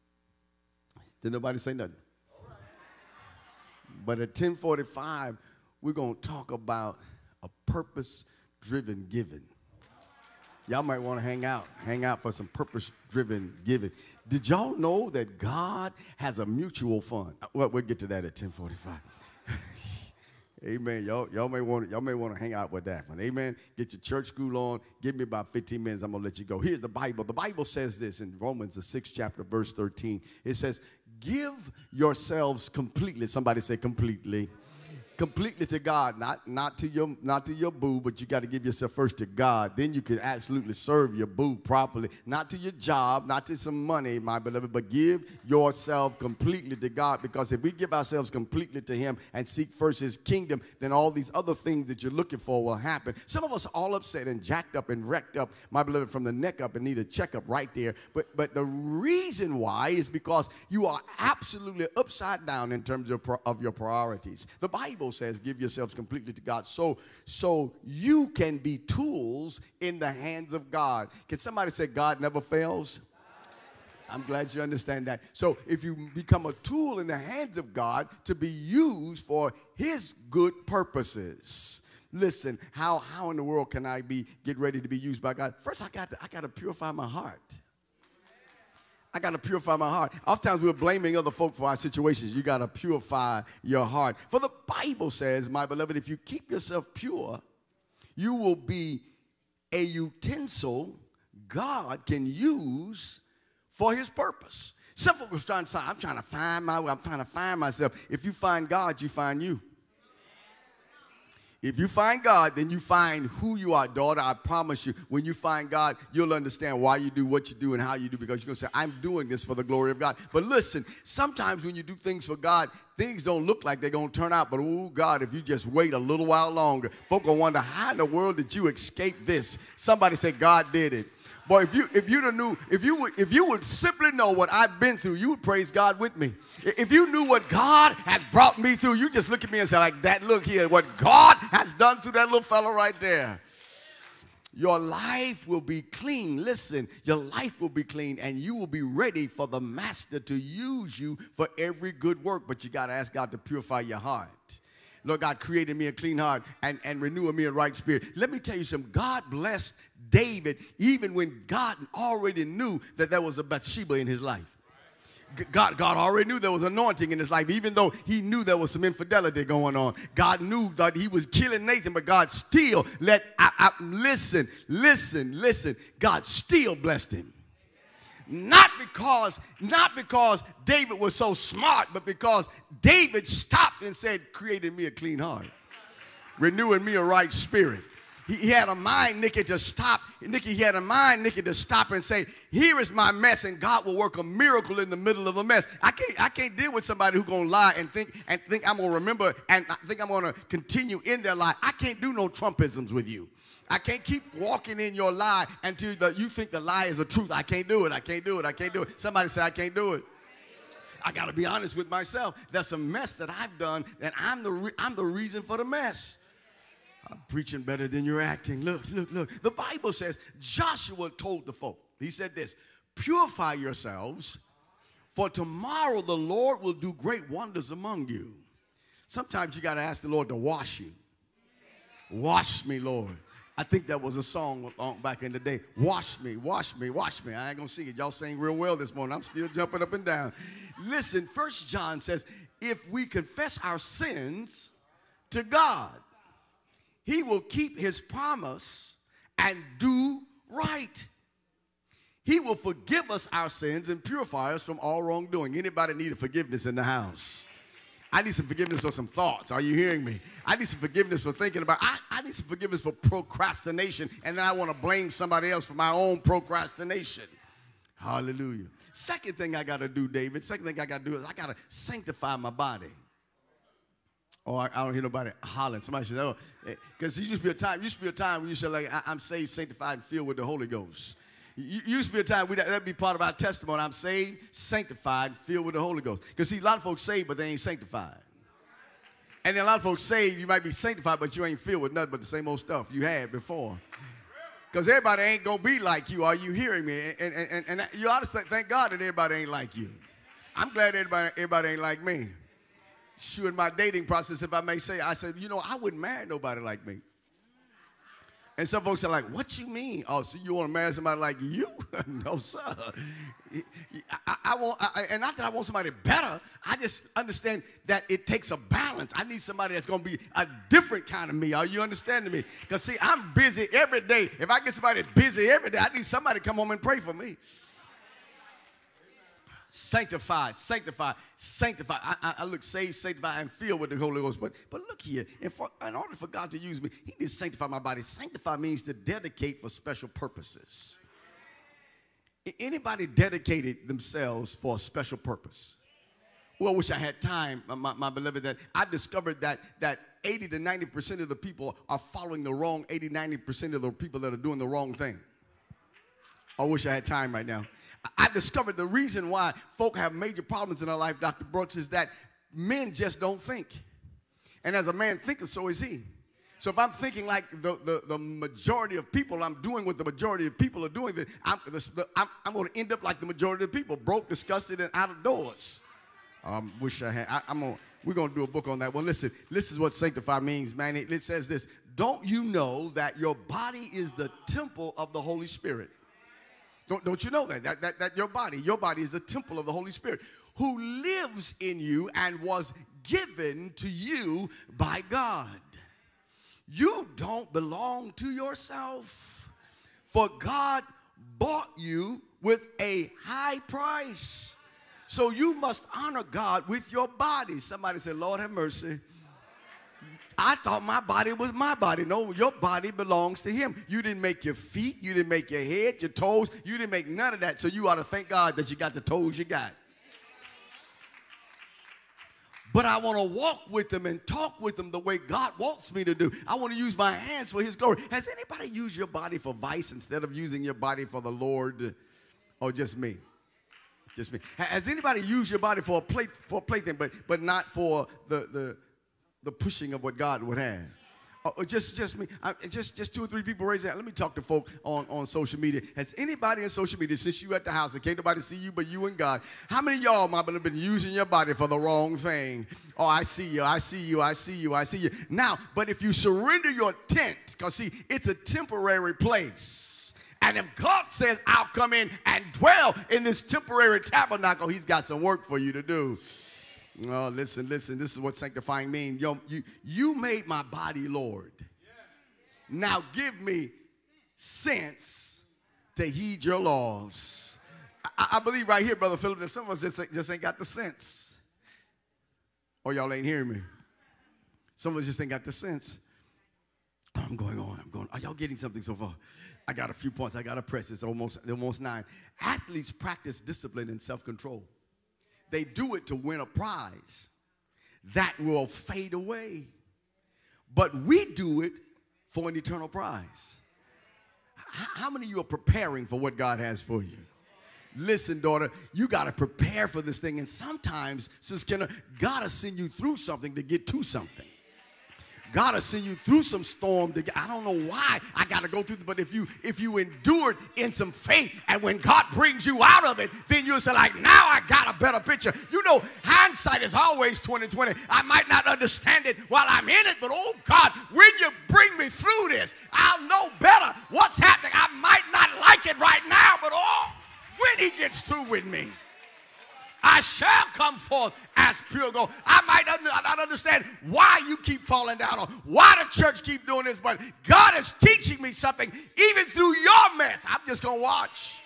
Did nobody say nothing? But at ten forty-five, we're going to talk about a purpose-driven giving. Y'all might want to hang out, hang out for some purpose-driven giving. Did y'all know that God has a mutual fund? Well, we'll get to that at ten forty-five. Amen. Y'all, y'all may want y'all may want to hang out with that one. Amen. Get your church school on. Give me about fifteen minutes. I'm going to let you go. Here's the Bible. The Bible says this in Romans, the sixth chapter, verse thirteen. It says, give yourselves completely. Somebody say completely. Completely to God, not, not to your not to your boo, but you got to give yourself first to God. Then you can absolutely serve your boo properly. Not to your job, not to some money, my beloved, but give yourself completely to God. Because if we give ourselves completely to Him and seek first His kingdom, then all these other things that you're looking for will happen. Some of us are all upset and jacked up and wrecked up, my beloved, from the neck up, and need a checkup right there. But but the reason why is because you are absolutely upside down in terms of, of your priorities. The Bible says, give yourselves completely to God, so so you can be tools in the hands of God. Can somebody say God never fails? I'm glad you understand that. So if you become a tool in the hands of God to be used for His good purposes. Listen, how how in the world can I be get ready to be used by God? First, I got to, I got to purify my heart. I got to purify my heart. Oftentimes we're blaming other folk for our situations. You got to purify your heart. For the Bible says, my beloved, if you keep yourself pure, you will be a utensil God can use for His purpose. Some folk was trying to say, I'm trying to find my way. I'm trying to find myself. If you find God, you find you. If you find God, then you find who you are, daughter. I promise you, when you find God, you'll understand why you do what you do and how you do, because you're going to say, I'm doing this for the glory of God. But listen, sometimes when you do things for God, things don't look like they're going to turn out. But, oh, God, if you just wait a little while longer, folk will wonder, how in the world did you escape this? Somebody say, God did it. Boy, if you if you knew, if you would if you would simply know what I've been through, you would praise God with me. If you knew what God has brought me through, you just look at me and say, like that, look here, what God has done through that little fellow right there. Your life will be clean. Listen, your life will be clean, and you will be ready for the Master to use you for every good work. But you got to ask God to purify your heart. Lord God, created me a clean heart and, and renewing me a right spirit. Let me tell you something. God blessed David even when God already knew that there was a Bathsheba in his life. God, God already knew there was anointing in his life, even though he knew there was some infidelity going on. God knew that he was killing Nathan, but God still let, I, I, listen, listen, listen. God still blessed him. Not because, not because David was so smart, but because David stopped and said, created me a clean heart, renewing me a right spirit. He, he had a mind, Nikki, to stop. Nikki, he had a mind, Nikki, to stop and say, here is my mess, and God will work a miracle in the middle of a mess. I can't, I can't deal with somebody who's going to lie and think, and think I'm going to remember and I think I'm going to continue in their lie. I can't do no Trumpisms with you. I can't keep walking in your lie until the, you think the lie is the truth. I can't do it. I can't do it. I can't do it. Somebody say, I can't do it. I got to be honest with myself. There's a mess that I've done, and I'm the, re I'm the reason for the mess. I'm preaching better than you're acting. Look, look, look. The Bible says Joshua told the folk, he said this, purify yourselves, for tomorrow the Lord will do great wonders among you. Sometimes you got to ask the Lord to wash you. Wash me, Lord. I think that was a song back in the day. Wash me, wash me, wash me. I ain't going to sing it. Y'all sing real well this morning. I'm still jumping up and down. Listen, First John says, if we confess our sins to God, he will keep his promise and do right. He will forgive us our sins and purify us from all wrongdoing. Anybody need a forgiveness in the house? I need some forgiveness for some thoughts. Are you hearing me? I need some forgiveness for thinking about, I, I need some forgiveness for procrastination, and then I want to blame somebody else for my own procrastination. Hallelujah. Second thing I got to do, David, second thing I got to do is I got to sanctify my body. Oh, I, I don't hear nobody hollering. Somebody said, oh, because there used to be a time, used to be a time when you said, like, I, I'm saved, sanctified, and filled with the Holy Ghost. You, used to be a time, we, that'd be part of our testimony. I'm saved, sanctified, filled with the Holy Ghost. Because, see, a lot of folks saved, but they ain't sanctified. And then a lot of folks saved, you might be sanctified, but you ain't filled with nothing but the same old stuff you had before. Because everybody ain't going to be like you. Are you hearing me? And, and, and, and you ought to thank God that everybody ain't like you. I'm glad everybody, everybody ain't like me. Sure, in my dating process, if I may say, I said, you know, I wouldn't marry nobody like me. And some folks are like, what you mean? Oh, so you want to marry somebody like you? No, sir. I, I want, I, and not that I want somebody better. I just understand that it takes a balance. I need somebody that's going to be a different kind of me. Are you understanding me? Because, see, I'm busy every day. If I get somebody busy every day, I need somebody to come home and pray for me. Sanctify, sanctify, sanctify. I, I, I look saved, sanctified, and filled with the Holy Ghost. But, but look here, in, for, in order for God to use me, he needs to sanctify my body. Sanctify means to dedicate for special purposes. Anybody dedicated themselves for a special purpose? Well, I wish I had time, my, my beloved, that I've discovered that, that eighty to ninety percent of the people are following the wrong eighty, ninety percent of the people that are doing the wrong thing. I wish I had time right now. I discovered the reason why folk have major problems in their life, Doctor Brooks, is that men just don't think. And as a man thinketh, so is he. So if I'm thinking like the, the, the majority of people, I'm doing what the majority of people are doing, then I'm, the, I'm, I'm going to end up like the majority of people, broke, disgusted, and out of doors. Um, wish I had. I, I'm gonna, we're going to do a book on that. Well, listen, this is what sanctify means, man. It, it says this, don't you know that your body is the temple of the Holy Spirit? Don't, don't you know that? That, that? that your body, your body is the temple of the Holy Spirit who lives in you and was given to you by God. You don't belong to yourself, for God bought you with a high price. So you must honor God with your body. Somebody said, Lord have mercy. I thought my body was my body. No, your body belongs to him. You didn't make your feet. You didn't make your head, your toes. You didn't make none of that. So you ought to thank God that you got the toes you got. But I want to walk with them and talk with them the way God wants me to do. I want to use my hands for his glory. Has anybody used your body for vice instead of using your body for the Lord? Or just me? Just me. Has anybody used your body for a play, for a plaything, but, but not for the... the the pushing of what God would have? Oh, just, just me. I, just, just two or three people raise that. Let me talk to folk on, on social media. Has anybody in social media, since you at the house, and can't nobody see you but you and God, how many of y'all might have been using your body for the wrong thing? Oh, I see you, I see you, I see you, I see you. Now, but if you surrender your tent, because see, it's a temporary place. And if God says, I'll come in and dwell in this temporary tabernacle, he's got some work for you to do. Oh, listen, listen, this is what sanctifying means. Yo, you, you made my body Lord. Now give me sense to heed your laws. I, I believe right here, Brother Philip, that some of us just, just ain't got the sense. Or y'all ain't hearing me. Some of us just ain't got the sense. I'm going on, I'm going. Are y'all getting something so far? I got a few points I got to press. It's almost, almost nine. Athletes practice discipline and self-control. They do it to win a prize that will fade away. But we do it for an eternal prize. How many of you are preparing for what God has for you? Listen, daughter, you got to prepare for this thing. And sometimes, Sister Kenna, God will send you through something to get to something. God will send you through some storm. To get, I don't know why I got to go through this, but if you if you endured in some faith, and when God brings you out of it, then you'll say, like, now I got a better picture. You know, hindsight is always twenty twenty. I might not understand it while I'm in it, but oh God, when you bring me through this, I'll know better what's happening. I might not like it right now, but oh, when he gets through with me, I shall come forth as pure gold. I might not understand why you keep falling down or why the church keep doing this, but God is teaching me something even through your mess. I'm just going to watch.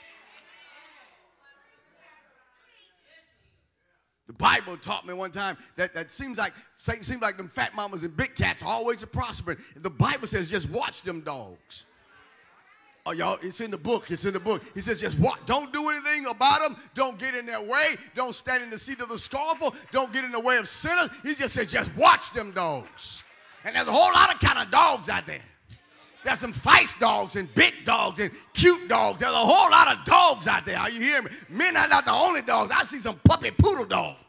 The Bible taught me one time that, that seems like seems like them fat mamas and big cats always are prospering. The Bible says just watch them dogs. Oh, y'all, it's in the book. It's in the book. He says, just what? Don't do anything about them. Don't get in their way. Don't stand in the seat of the scornful. Don't get in the way of sinners. He just says, just watch them dogs. And there's a whole lot of kind of dogs out there. There's some feist dogs and big dogs and cute dogs. There's a whole lot of dogs out there. Are you hearing me? Men are not the only dogs. I see some puppy poodle dogs.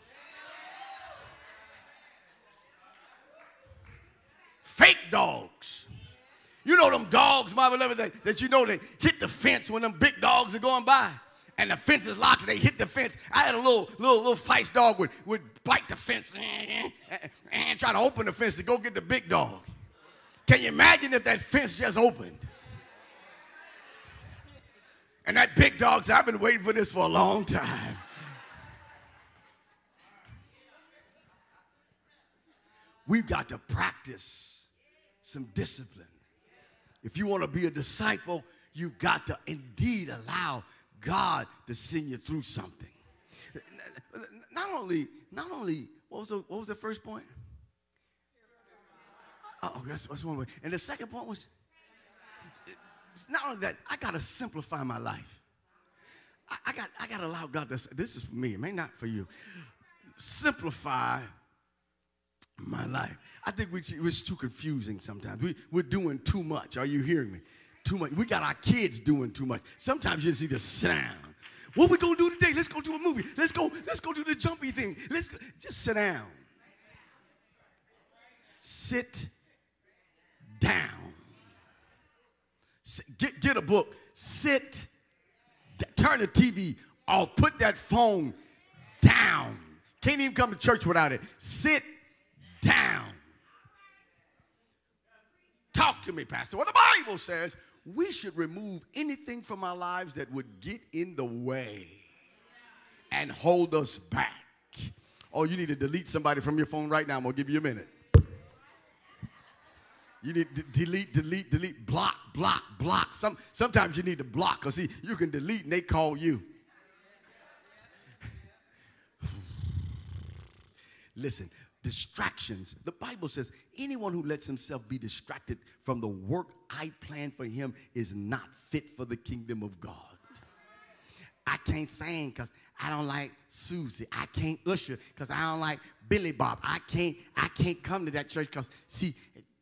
Fake dogs. You know them dogs, my beloved, that, that you know they hit the fence when them big dogs are going by. And the fence is locked and they hit the fence. I had a little little little feist dog would, would bite the fence and, and, and try to open the fence to go get the big dog. Can you imagine if that fence just opened? And that big dog said, I've been waiting for this for a long time. We've got to practice some discipline. If you want to be a disciple, you've got to indeed allow God to send you through something. Not only, not only, what was the, what was the first point? Oh, that's, that's one way. And the second point was, it's not only that, I got to simplify my life. I, I got, I got to allow God to, this is for me, it may not for you. Simplify my life. I think we, it's too confusing sometimes. We, we're doing too much. Are you hearing me? Too much. We got our kids doing too much. Sometimes you just need to sit down. What we gonna do today? Let's go do a movie. Let's go. Let's go do the jumpy thing. Let's go. Just sit down. Sit down. Sit, get get a book. Sit. Turn the T V off. Put that phone down. Can't even come to church without it. Sit down. Talk to me, Pastor. Well, the Bible says we should remove anything from our lives that would get in the way and hold us back. Oh, you need to delete somebody from your phone right now. I'm going to give you a minute. You need to delete, delete, delete, block, block, block. Some, sometimes you need to block because, see, you can delete and they call you. Listen. Distractions. The Bible says anyone who lets himself be distracted from the work I plan for him is not fit for the kingdom of God. I can't sing because I don't like Susie. I can't usher because I don't like Billy Bob. I can't, I can't come to that church because, see,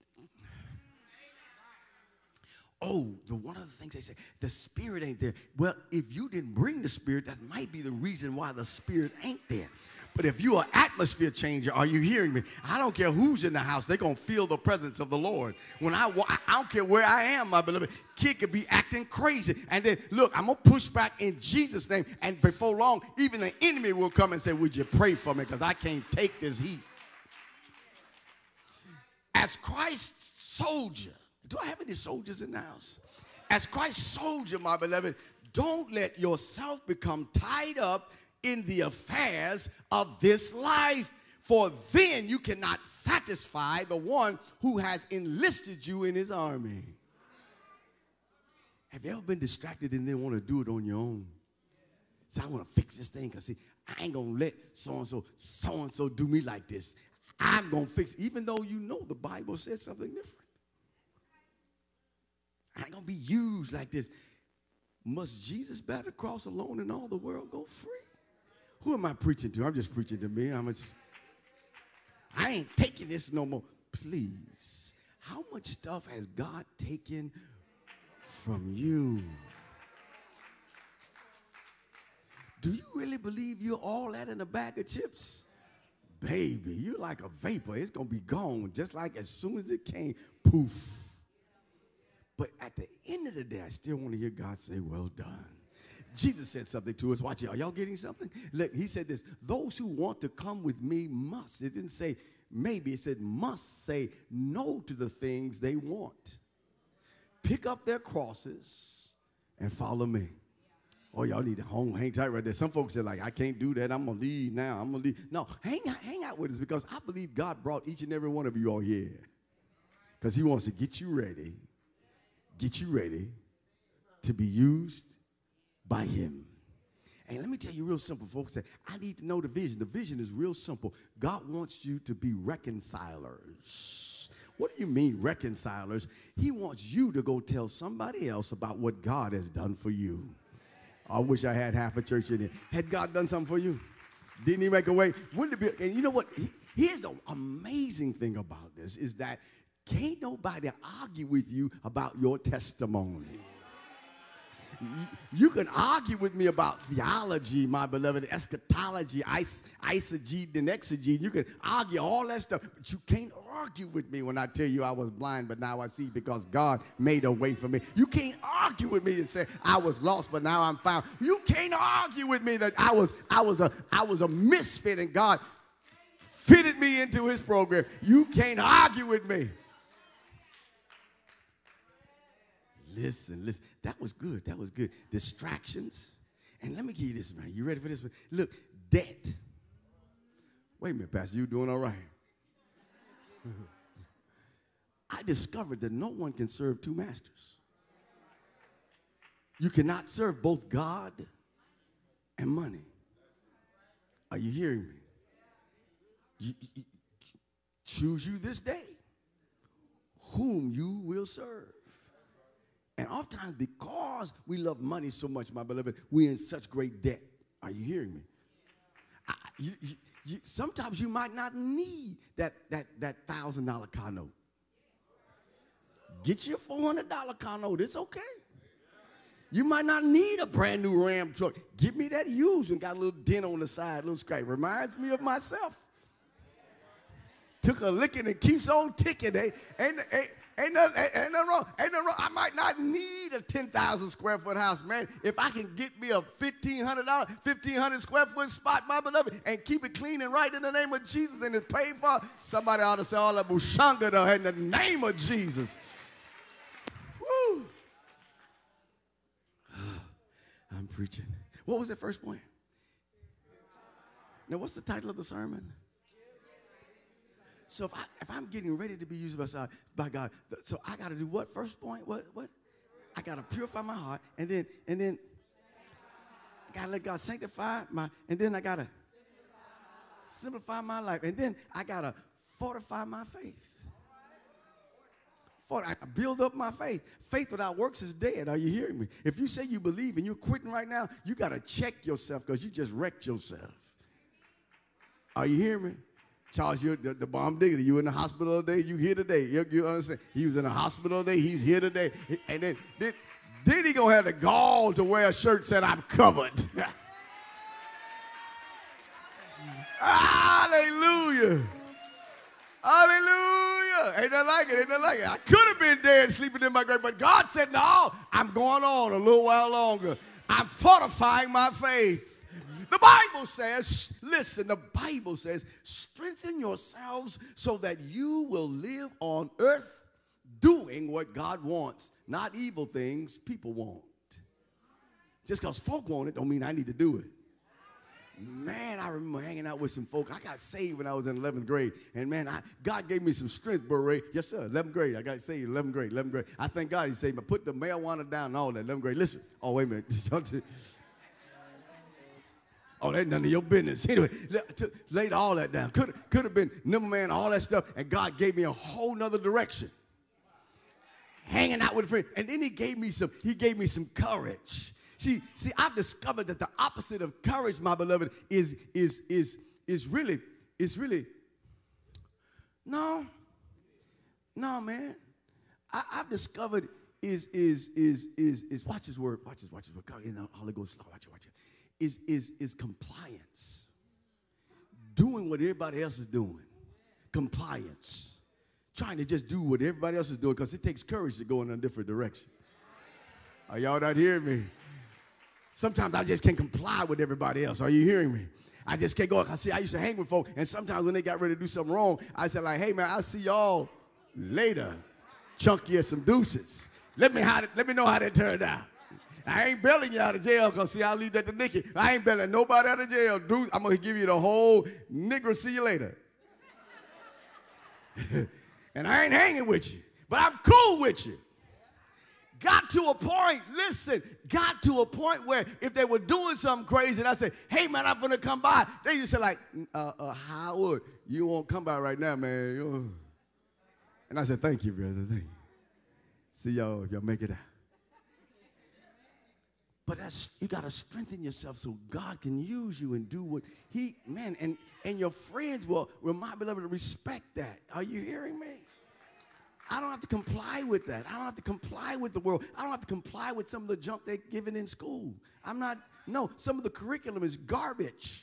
oh, the one of the things they say, the Spirit ain't there. Well, if you didn't bring the Spirit, that might be the reason why the Spirit ain't there. But if you're an atmosphere changer, are you hearing me? I don't care who's in the house. They're going to feel the presence of the Lord. When I walk, I don't care where I am, my beloved. Kid could be acting crazy. And then, look, I'm going to push back in Jesus' name. And before long, even the enemy will come and say, would you pray for me? Because I can't take this heat. As Christ's soldier, do I have any soldiers in the house? As Christ's soldier, my beloved, don't let yourself become tied up in the affairs of this life, for then you cannot satisfy the one who has enlisted you in his army. Have you ever been distracted and then want to do it on your own? So I want to fix this thing because, see, I ain't going to let so-and-so, so-and-so do me like this. I'm going to fix it, even though you know the Bible says something different. I ain't going to be used like this. Must Jesus bear the cross alone and all the world go free? Who am I preaching to? I'm just preaching to me. I'm just, I ain't taking this no more. Please, how much stuff has God taken from you? Do you really believe you're all that in a bag of chips? Baby, you're like a vapor. It's going to be gone just like as soon as it came, poof. But at the end of the day, I still want to hear God say, well done. Jesus said something to us. Watch it. Are y'all getting something? Look, he said this. Those who want to come with me must. It didn't say maybe. It said must say no to the things they want. Pick up their crosses and follow me. Oh, y'all need to hang, hang tight right there. Some folks say, like, I can't do that. I'm going to leave now. I'm going to leave. No, hang out, hang out with us because I believe God brought each and every one of you all here because he wants to get you ready, get you ready to be used by him. And let me tell you real simple, folks, that I need to know the vision. The vision is real simple. God wants you to be reconcilers. What do you mean reconcilers? He wants you to go tell somebody else about what God has done for you. I wish I had half a church in here. Had God done something for you? Didn't he make a way? Wouldn't it be? And you know what? Here's the amazing thing about this is that can't nobody argue with you about your testimony. You can argue with me about theology, my beloved, eschatology, eisegete, and exegete. You can argue all that stuff, but you can't argue with me when I tell you I was blind, but now I see because God made a way for me. You can't argue with me and say I was lost, but now I'm found. You can't argue with me that I was I was a I was a misfit and God fitted me into his program. You can't argue with me. Listen, listen. That was good. That was good. Distractions. And let me give you this, man. You ready for this one? Look, debt. Wait a minute, Pastor. You doing all right? I discovered that no one can serve two masters. You cannot serve both God and money. Are you hearing me? You, you, choose you this day whom you will serve. And oftentimes, because we love money so much, my beloved, we're in such great debt. Are you hearing me? I, you, you, you, sometimes you might not need that that that thousand dollar car note. Get you a four hundred dollar car note. It's okay. You might not need a brand new Ram truck. Give me that used and got a little dent on the side, a little scrape. Reminds me of myself. Took a licking and keeps on ticking. Ain't, ain't, ain't, Ain't nothing, ain't nothing wrong. Ain't nothing wrong. I might not need a ten thousand square foot house, man. If I can get me a fifteen hundred dollars, fifteen hundred square foot spot, my beloved, and keep it clean and right in the name of Jesus and it's paid for, somebody ought to say all that bushanga though in the name of Jesus. Woo. I'm preaching. What was that first point? Now, what's the title of the sermon? So if, I, if I'm getting ready to be used by, by God, so I got to do what? First point, what? What? I got to purify my heart, and then, and then I got to let God sanctify my, and then I got to simplify my life, and then I got to fortify my faith. For, I build up my faith. Faith without works is dead. Are you hearing me? If you say you believe and you're quitting right now, you got to check yourself because you just wrecked yourself. Are you hearing me? Charles, you're the, the bomb diggity. You in the hospital today. You here today. You, you understand? He was in the hospital today. He's here today. And then, then, then he gonna have the gall to wear a shirt that said, "I'm covered." Hallelujah. Hallelujah. Ain't that like it? Ain't that like it? I could have been dead sleeping in my grave, but God said, no, I'm going on a little while longer. I'm fortifying my faith. The Bible says, listen, the Bible says, strengthen yourselves so that you will live on earth doing what God wants, not evil things people want. Just because folk want it don't mean I need to do it. Man, I remember hanging out with some folk. I got saved when I was in eleventh grade. And, man, I, God gave me some strength, Brother Ray. Yes, sir, eleventh grade. I got saved in eleventh grade, eleventh grade. I thank God he saved me. Put the marijuana down and all that, eleventh grade. Listen. Oh, wait a minute. Oh, that ain't none of your business. Anyway, laid all that down. Could could have been number man, all that stuff, and God gave me a whole nother direction. Hanging out with a friend. And then he gave me some, he gave me some courage. See, see, I've discovered that the opposite of courage, my beloved, is is is is really, is really, no, no, man. I, I've discovered is is is is is watch his word, watch his watch his word. God, in the Holy Ghost, watch it, watch it. Is, is, is compliance. Doing what everybody else is doing. Compliance. Trying to just do what everybody else is doing because it takes courage to go in a different direction. Are y'all not hearing me? Sometimes I just can't comply with everybody else. Are you hearing me? I just can't go. I see, I used to hang with folk, and sometimes when they got ready to do something wrong, I said like, hey, man, I'll see y'all later. Chunky and some deuces. Let me, how, let me know how that turned out. I ain't bailing you out of jail because, see, I'll leave that to Nikki. I ain't bailing nobody out of jail. Dude, I'm going to give you the whole nigger, see you later. And I ain't hanging with you, but I'm cool with you. Got to a point, listen, got to a point where if they were doing something crazy and I said, hey, man, I'm going to come by, they just say like, uh, uh, Howard, you won't come by right now, man. You and I said, thank you, brother, thank you. See y'all if y'all make it out. But that's, you got to strengthen yourself so God can use you and do what he, man, and, and your friends will, will, my beloved, respect that. Are you hearing me? I don't have to comply with that. I don't have to comply with the world. I don't have to comply with some of the junk they're giving in school. I'm not, no, some of the curriculum is garbage.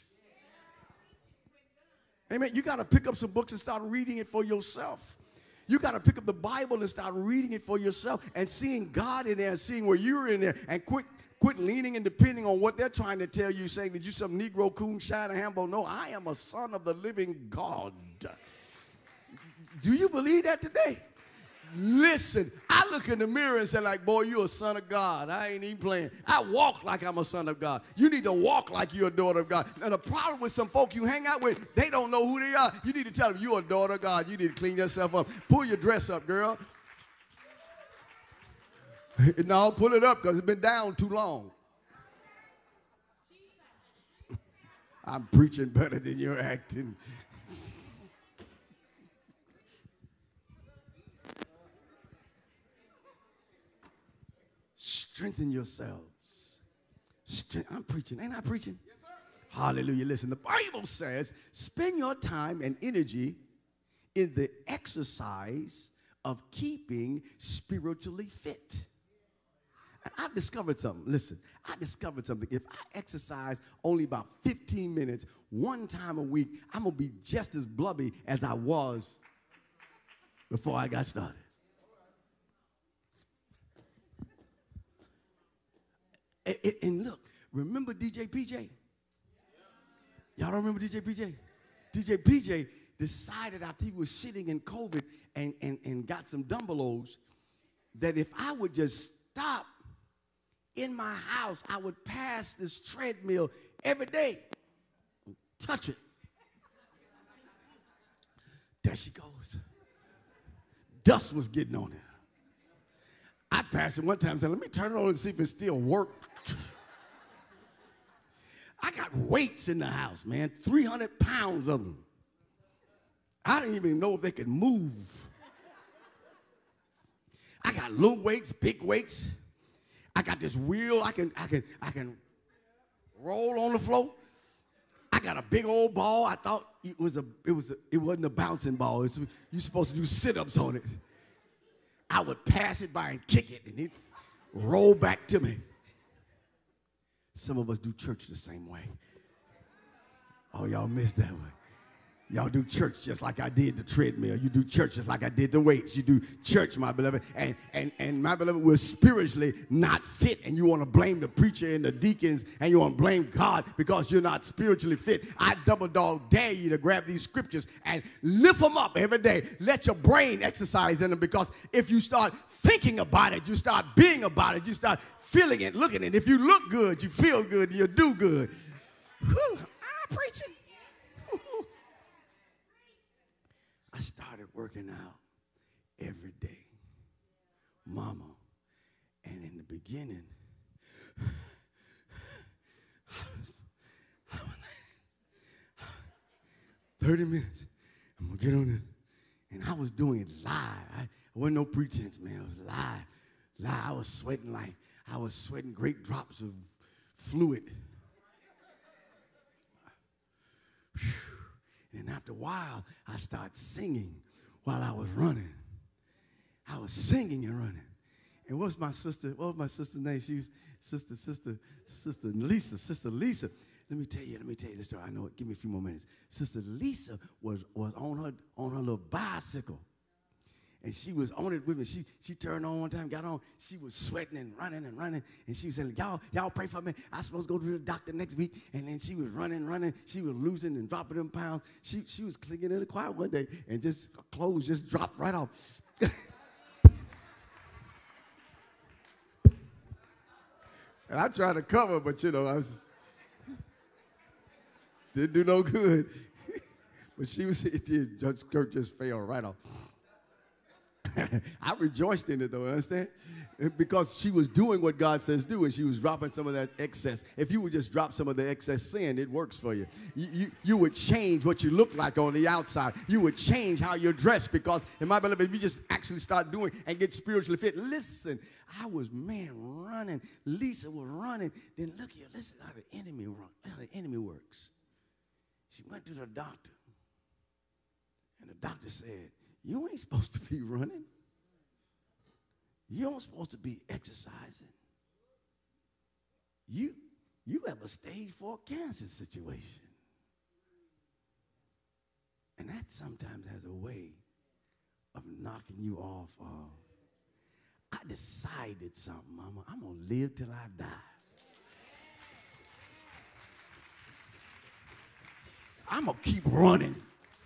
Amen. You got to pick up some books and start reading it for yourself. You got to pick up the Bible and start reading it for yourself and seeing God in there and seeing where you're in there and quit Quit leaning and depending on what they're trying to tell you, saying that you're some Negro, coon, shine, and hambo. No, I am a son of the living God. Do you believe that today? Listen, I look in the mirror and say like, boy, you're a son of God. I ain't even playing. I walk like I'm a son of God. You need to walk like you're a daughter of God. And the problem with some folk you hang out with, they don't know who they are. You need to tell them you're a daughter of God. You need to clean yourself up. Pull your dress up, girl. No, pull it up because it's been down too long. I'm preaching better than you're acting. Strengthen yourselves. Strength, I'm preaching. Ain't I preaching? Yes, sir. Hallelujah. Listen, the Bible says, spend your time and energy in the exercise of keeping spiritually fit. And I've discovered something. Listen, I discovered something. If I exercise only about fifteen minutes one time a week, I'm going to be just as blubby as I was before I got started. And, and, and look, remember D J P J? Y'all don't remember D J P J? D J P J decided after he was sitting in COVID and, and, and got some dumbbells that if I would just stop in my house, I would pass this treadmill every day. Touch it. There she goes. Dust was getting on it. I passed it one time and said, let me turn it on and see if it still worked. I got weights in the house, man, three hundred pounds of them. I didn't even know if they could move. I got little weights, big weights. I got this wheel I can I can I can roll on the floor. I got a big old ball. I thought it was a it was a, it wasn't a bouncing ball. It's, you're supposed to do sit-ups on it. I would pass it by and kick it, and it roll back to me. Some of us do church the same way. Oh, y'all missed that one. Y'all do church just like I did the treadmill. You do church just like I did the weights. You do church, my beloved. And, and, and my beloved, we're spiritually not fit. And you want to blame the preacher and the deacons. And you want to blame God because you're not spiritually fit. I double dog dare you to grab these scriptures and lift them up every day. Let your brain exercise in them, because if you start thinking about it, you start being about it, you start feeling it, looking at it. If you look good, you feel good, you do good. Whew, I'm preaching. I started working out every day, mama. And in the beginning, thirty minutes, I'm going to get on it. And I was doing it live. I, it wasn't no pretense, man. It was live. Live. I was sweating like, I was sweating great drops of fluid. Whew. And after a while, I started singing while I was running. I was singing and running. And what's my sister? What was my sister's name? She was sister, sister, sister Lisa, sister Lisa. Let me tell you, let me tell you this story. I know it. Give me a few more minutes. Sister Lisa was, was on her on her little bicycle. And she was on it with me. She she turned on one time, got on. She was sweating and running and running. And she was saying, y'all, y'all pray for me. I'm supposed to go to the doctor next week. And then she was running, running. She was losing and dropping them pounds. She she was clicking in the choir one day, and just clothes just dropped right off. And I tried to cover, but you know, I was didn't do no good. But she was, it did. Judge Kirk just fell right off. I rejoiced in it, though, understand? Because she was doing what God says do, and she was dropping some of that excess. If you would just drop some of the excess sin, it works for you. You, you, you would change what you look like on the outside. You would change how you're dressed, because, in my belief, if you just actually start doing and get spiritually fit. Listen, I was, man, running. Lisa was running. Then look here, listen how the enemy, how the enemy works. She went to the doctor, and the doctor said, you ain't supposed to be running. You ain't supposed to be exercising. You, you have a stage four cancer situation. And that sometimes has a way of knocking you off. Uh, I decided something, mama. I'm going to live till I die. I'm going to keep running.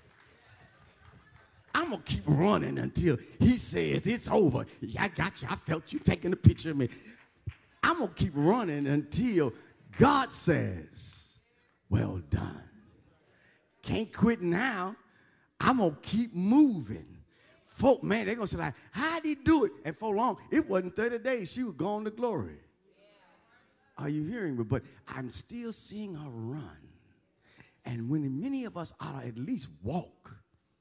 I'm going to keep running until he says it's over. I got you. I felt you taking a picture of me. I'm going to keep running until God says, well done. Can't quit now. I'm going to keep moving. Folk, man, they're going to say, like, how'd he do it? And for long, it wasn't thirty days. She was gone to glory. Yeah. Are you hearing me? But I'm still seeing her run. And when many of us ought to at least walk,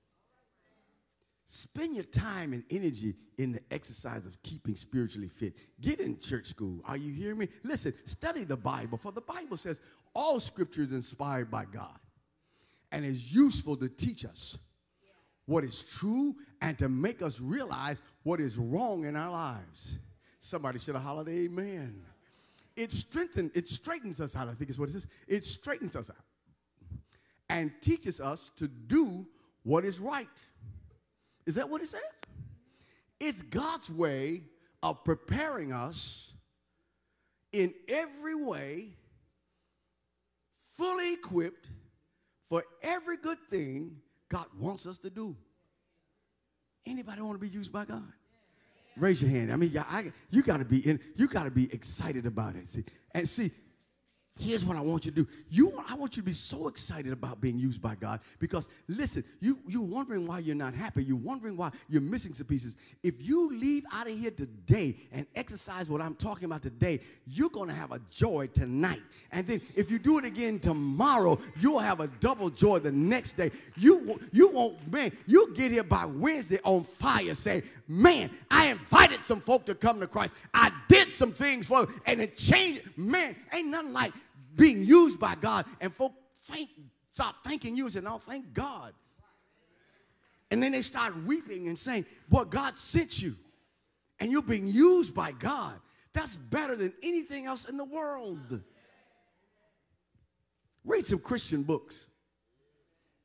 spend your time and energy in the exercise of keeping spiritually fit. Get in church school. Are you hearing me? Listen, study the Bible. For the Bible says all scripture is inspired by God and is useful to teach us what is true and to make us realize what is wrong in our lives. Somebody should have hollered, amen. It strengthens, it straightens us out. I think is what it says. It straightens us out and teaches us to do what is right. Is that what it says? It's God's way of preparing us in every way, fully equipped for every good thing God wants us to do. Anybody want to be used by God? Raise your hand. I mean, I, you got to be in. You got to be excited about it. See, and see. Here's what I want you to do. You, I want you to be so excited about being used by God because, listen, you, you're wondering why you're not happy. You're wondering why you're missing some pieces. If you leave out of here today and exercise what I'm talking about today, you're going to have a joy tonight. And then if you do it again tomorrow, you'll have a double joy the next day. You, you won't, man, you'll get here by Wednesday on fire saying, man, I invited some folk to come to Christ. I did some things for them, and it changed. Man, ain't nothing like being used by God, and folk thank, start thanking you and say, no, thank God. And then they start weeping and saying, boy, God sent you, and you're being used by God. That's better than anything else in the world. Read some Christian books.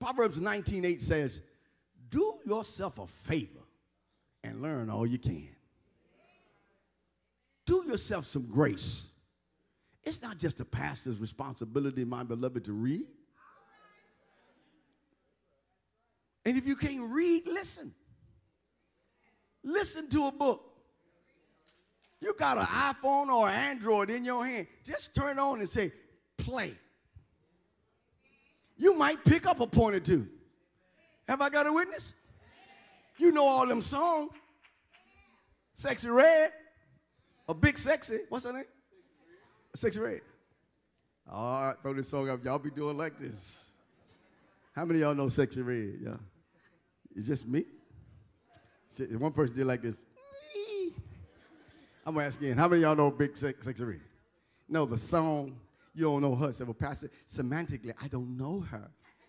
Proverbs nineteen eight says, do yourself a favor and learn all you can. Do yourself some grace. It's not just a pastor's responsibility, my beloved, to read. And if you can't read, listen. Listen to a book. You got an iPhone or an Android in your hand. Just turn on and say, play. You might pick up a point or two. Have I got a witness? You know all them songs. Sexy Red. A Big Sexy. What's her name? Sexy Red. All right, throw this song up. Y'all be doing like this. How many of y'all know Sexy Red? Yeah. It's just me? One person did like this. I'm going to ask again. How many of y'all know Big Sex, Sexy Red? No, the song, you don't know her. Say, well, Pastor, semantically, I don't know her.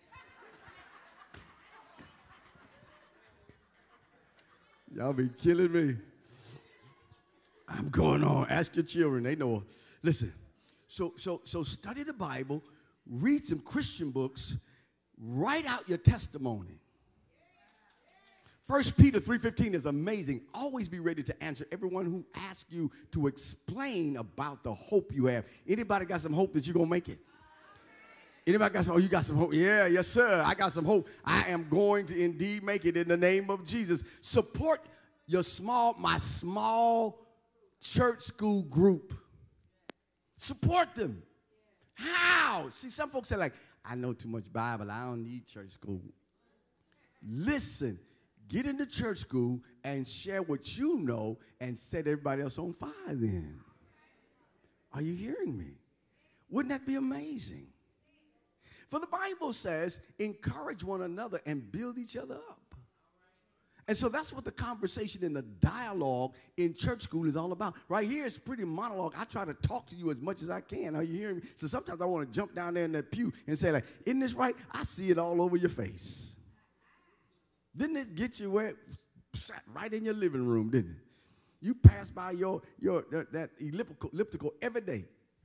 Y'all be killing me. I'm going on. Ask your children. They know. Listen, so, so, so study the Bible, read some Christian books, write out your testimony. First Peter three fifteen is amazing. Always be ready to answer everyone who asks you to explain about the hope you have. Anybody got some hope that you're going to make it? Anybody got some, oh, you got some hope? Yeah, yes, sir. I got some hope. I am going to indeed make it in the name of Jesus. Support your small, my small church school group. Support them. How? See, some folks say like, I know too much Bible. I don't need church school. Listen. Get into church school and share what you know and set everybody else on fire then. Are you hearing me? Wouldn't that be amazing? For the Bible says, encourage one another and build each other up. And so that's what the conversation and the dialogue in church school is all about. Right here is pretty monologue. I try to talk to you as much as I can. Are you hearing me? So sometimes I want to jump down there in that pew and say like, isn't this right? I see it all over your face. Didn't it get you where it sat right in your living room, didn't it? You pass by your, your that, that elliptical, elliptical every day.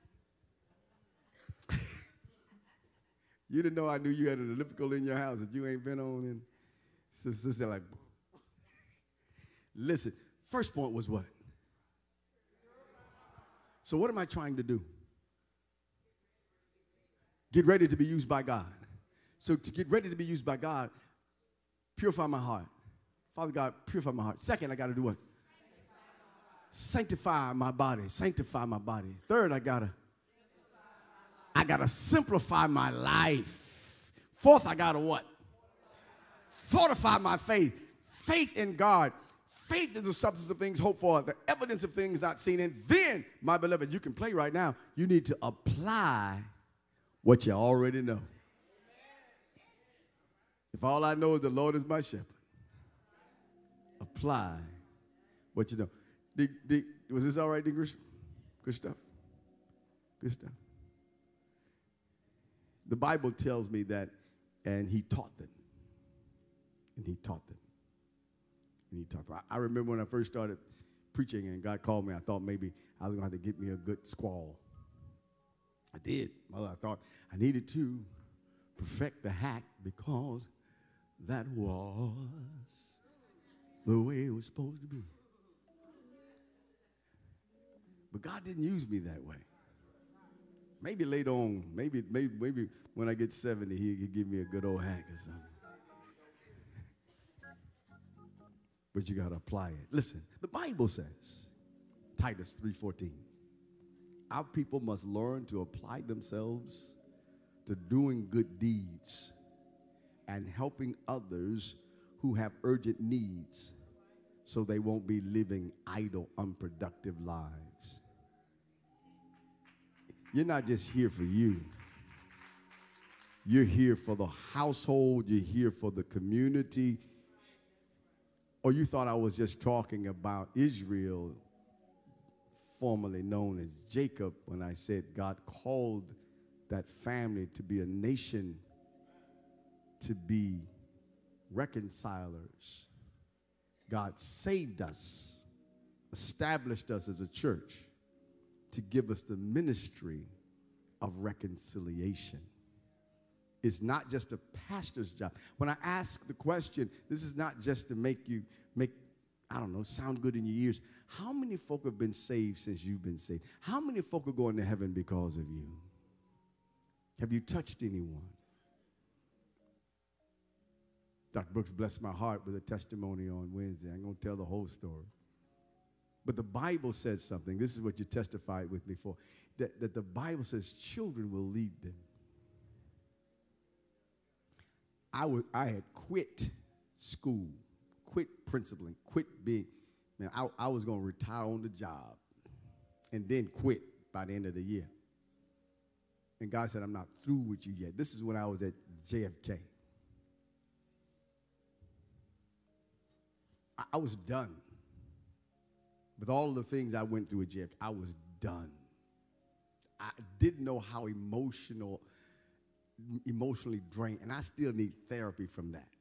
You didn't know I knew you had an elliptical in your house that you ain't been on. And so, so, so like, listen, first point was what? So what am I trying to do? Get ready to be used by God. So to get ready to be used by God, purify my heart. Father God, purify my heart. Second, I got to do what? Sanctify my body. Sanctify my body. Third, I got to I got to simplify my life. Fourth, I got to what? Fortify my faith. Faith in God. Faith is the substance of things hoped for, the evidence of things not seen. And then, my beloved, you can play right now. You need to apply what you already know. If all I know is the Lord is my shepherd, apply what you know. Did, did, was this all right, Dean Grisham? Good stuff. Good stuff. The Bible tells me that, and he taught them. And he taught them. And he taught them. I, I remember when I first started preaching and God called me, I thought maybe I was going to have to get me a good squall. I did. Well, I thought I needed to perfect the hack because that was the way it was supposed to be. But God didn't use me that way. Maybe later on, maybe maybe maybe when I get seventy, he could give me a good old hack or something. But you got to apply it. Listen, the Bible says, Titus three fourteen, our people must learn to apply themselves to doing good deeds and helping others who have urgent needs so they won't be living idle, unproductive lives. You're not just here for you. You're here for the household. You're here for the community. Or you thought I was just talking about Israel, formerly known as Jacob, when I said God called that family to be a nation, to be reconcilers. God saved us, established us as a church to give us the ministry of reconciliation. is not just a pastor's job. When I ask the question, this is not just to make you, make, I don't know, sound good in your ears. How many folk have been saved since you've been saved? How many folk are going to heaven because of you? Have you touched anyone? Doctor Brooks blessed my heart with a testimony on Wednesday. I'm going to tell the whole story. But the Bible says something. This is what you testified with me for. That, that the Bible says children will lead them. I, was, I had quit school, quit principling, quit being, man, I, I was going to retire on the job and then quit by the end of the year. And God said, I'm not through with you yet. This is when I was at J F K. I, I was done. With all of the things I went through at J F K, I was done. I didn't know how emotional, emotionally drained, and I still need therapy from that.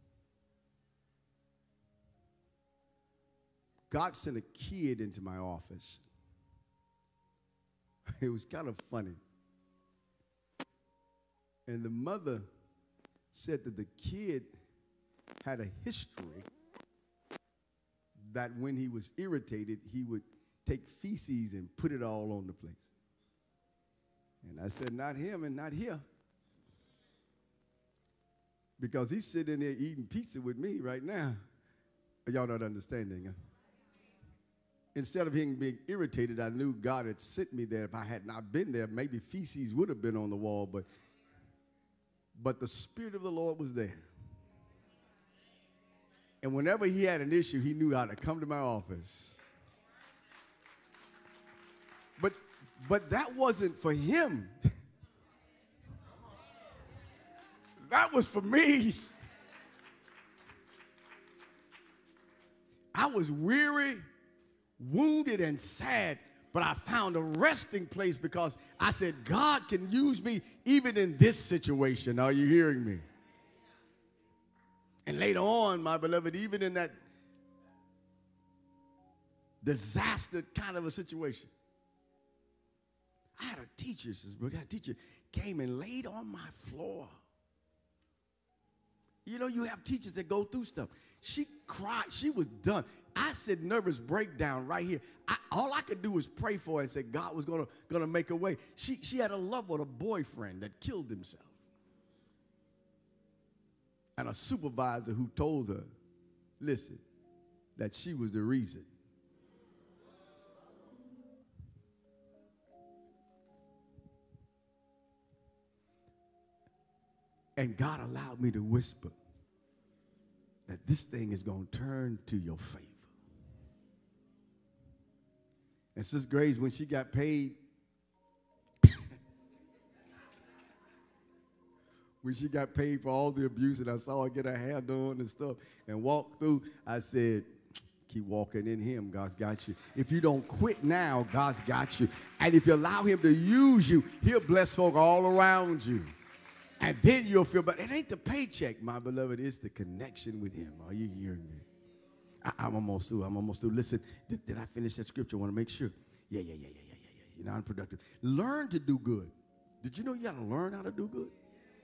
God sent a kid into my office. It was kind of funny. And the mother said that the kid had a history that when he was irritated, he would take feces and put it all on the place. And I said, not him and not here. Because he's sitting there eating pizza with me right now. Y'all not understanding, huh? Instead of him being irritated, I knew God had sent me there. If I had not been there, maybe feces would have been on the wall, but, but the Spirit of the Lord was there. And whenever he had an issue, he knew how to come to my office. But, but that wasn't for him. That was for me. I was weary, wounded, and sad, but I found a resting place because I said, God can use me even in this situation. Are you hearing me? And later on, my beloved, even in that disaster kind of a situation, I had a teacher, says, bro, that teacher came and laid on my floor. You know, you have teachers that go through stuff. She cried. She was done. I said nervous breakdown right here. I, all I could do was pray for her and say God was gonna gonna make a way. She she had a love with a boyfriend that killed himself, and a supervisor who told her, listen, that she was the reason. And God allowed me to whisper that this thing is going to turn to your favor. And Sister Grace, when she got paid, when she got paid for all the abuse, and I saw her get her hair done and stuff and walk through, I said, keep walking in him. God's got you. If you don't quit now, God's got you. And if you allow him to use you, he'll bless folk all around you. And then you'll feel better. It ain't the paycheck, my beloved. It's the connection with him. Are you hearing me? I, I'm almost through. I'm almost through. Listen, did, did I finish that scripture? I want to make sure. Yeah, yeah, yeah, yeah, yeah, yeah, yeah. You're non-productive. Learn to do good. Did you know you got to learn how to do good?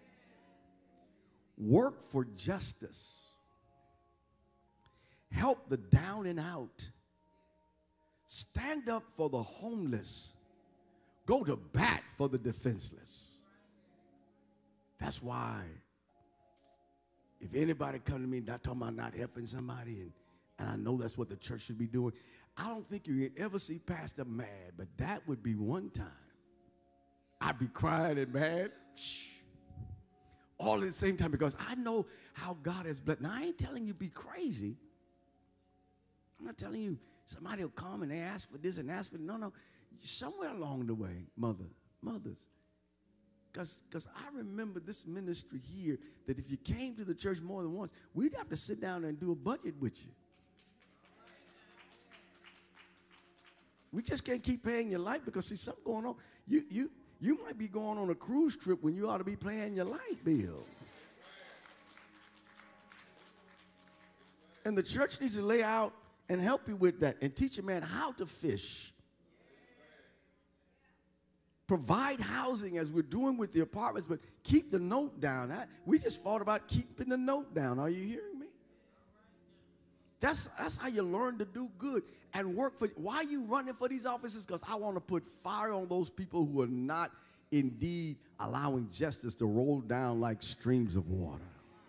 Work for justice. Help the down and out. Stand up for the homeless. Go to bat for the defenseless. That's why if anybody come to me not talking about not helping somebody, and, and I know that's what the church should be doing, I don't think you ever see Pastor mad, but that would be one time. I'd be crying and mad, shh, all at the same time, because I know how God has blessed. Now, I ain't telling you be crazy. I'm not telling you somebody will come and they ask for this and ask for, no, no. Somewhere along the way, mother, mothers, Because I remember this ministry here, that if you came to the church more than once, we'd have to sit down and do a budget with you. We just can't keep paying your light because, see, something going on. You, you, you might be going on a cruise trip when you ought to be paying your light bill. And the church needs to lay out and help you with that and teach a man how to fish. provide housing as we're doing with the apartments, but keep the note down. I, we just thought about keeping the note down. Are you hearing me? That's, that's how you learn to do good and work for. Why are you running for these offices? Because I want to put fire on those people who are not indeed allowing justice to roll down like streams of water.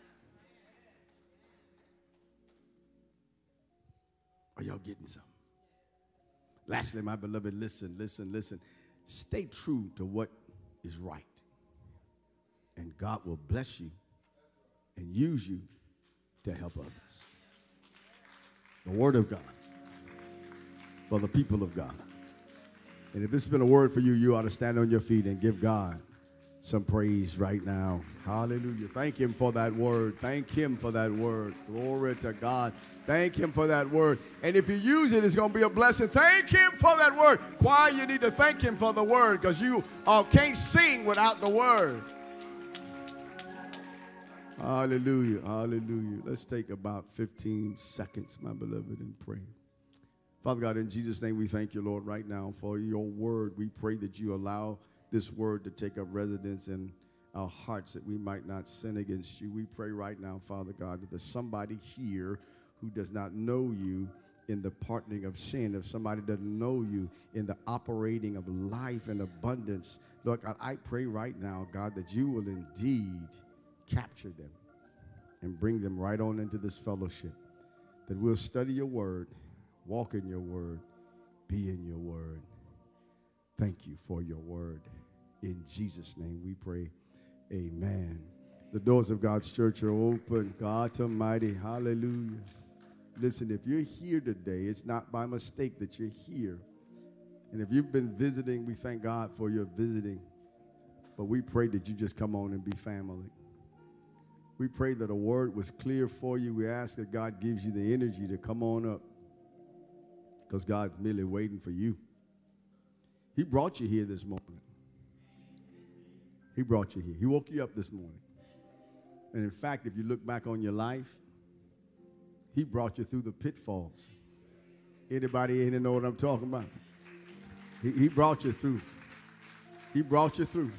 Are y'all getting some? Lastly, my beloved, listen, listen, listen. Stay true to what is right. And God will bless you and use you to help others. The word of God for the people of God. And if this has been a word for you, you ought to stand on your feet and give God some praise right now. Hallelujah. Thank him for that word. Thank him for that word. Glory to God. Thank him for that word. And if you use it, it's going to be a blessing. Thank him for that word. Choir, you need to thank him for the word, because you uh, can't sing without the word. Hallelujah. Hallelujah. Let's take about fifteen seconds, my beloved, and pray. Father God, in Jesus' name, we thank you, Lord, right now for your word. We pray that you allow this word to take up residence in our hearts, that we might not sin against you. We pray right now, Father God, that there's somebody here who does not know you in the pardoning of sin, if somebody doesn't know you in the operating of life and abundance, Lord God, I pray right now, God, that you will indeed capture them and bring them right on into this fellowship, that we'll study your word, walk in your word, be in your word. Thank you for your word. In Jesus' name we pray, amen. The doors of God's church are open. God Almighty, hallelujah. Listen, if you're here today, it's not by mistake that you're here. And if you've been visiting, we thank God for your visiting. But we pray that you just come on and be family. We pray that a word was clear for you. We ask that God gives you the energy to come on up, because God's merely waiting for you. He brought you here this morning. He brought you here. He woke you up this morning. And in fact, if you look back on your life, he brought you through the pitfalls. Anybody in here know what I'm talking about? He, he brought you through. He brought you through.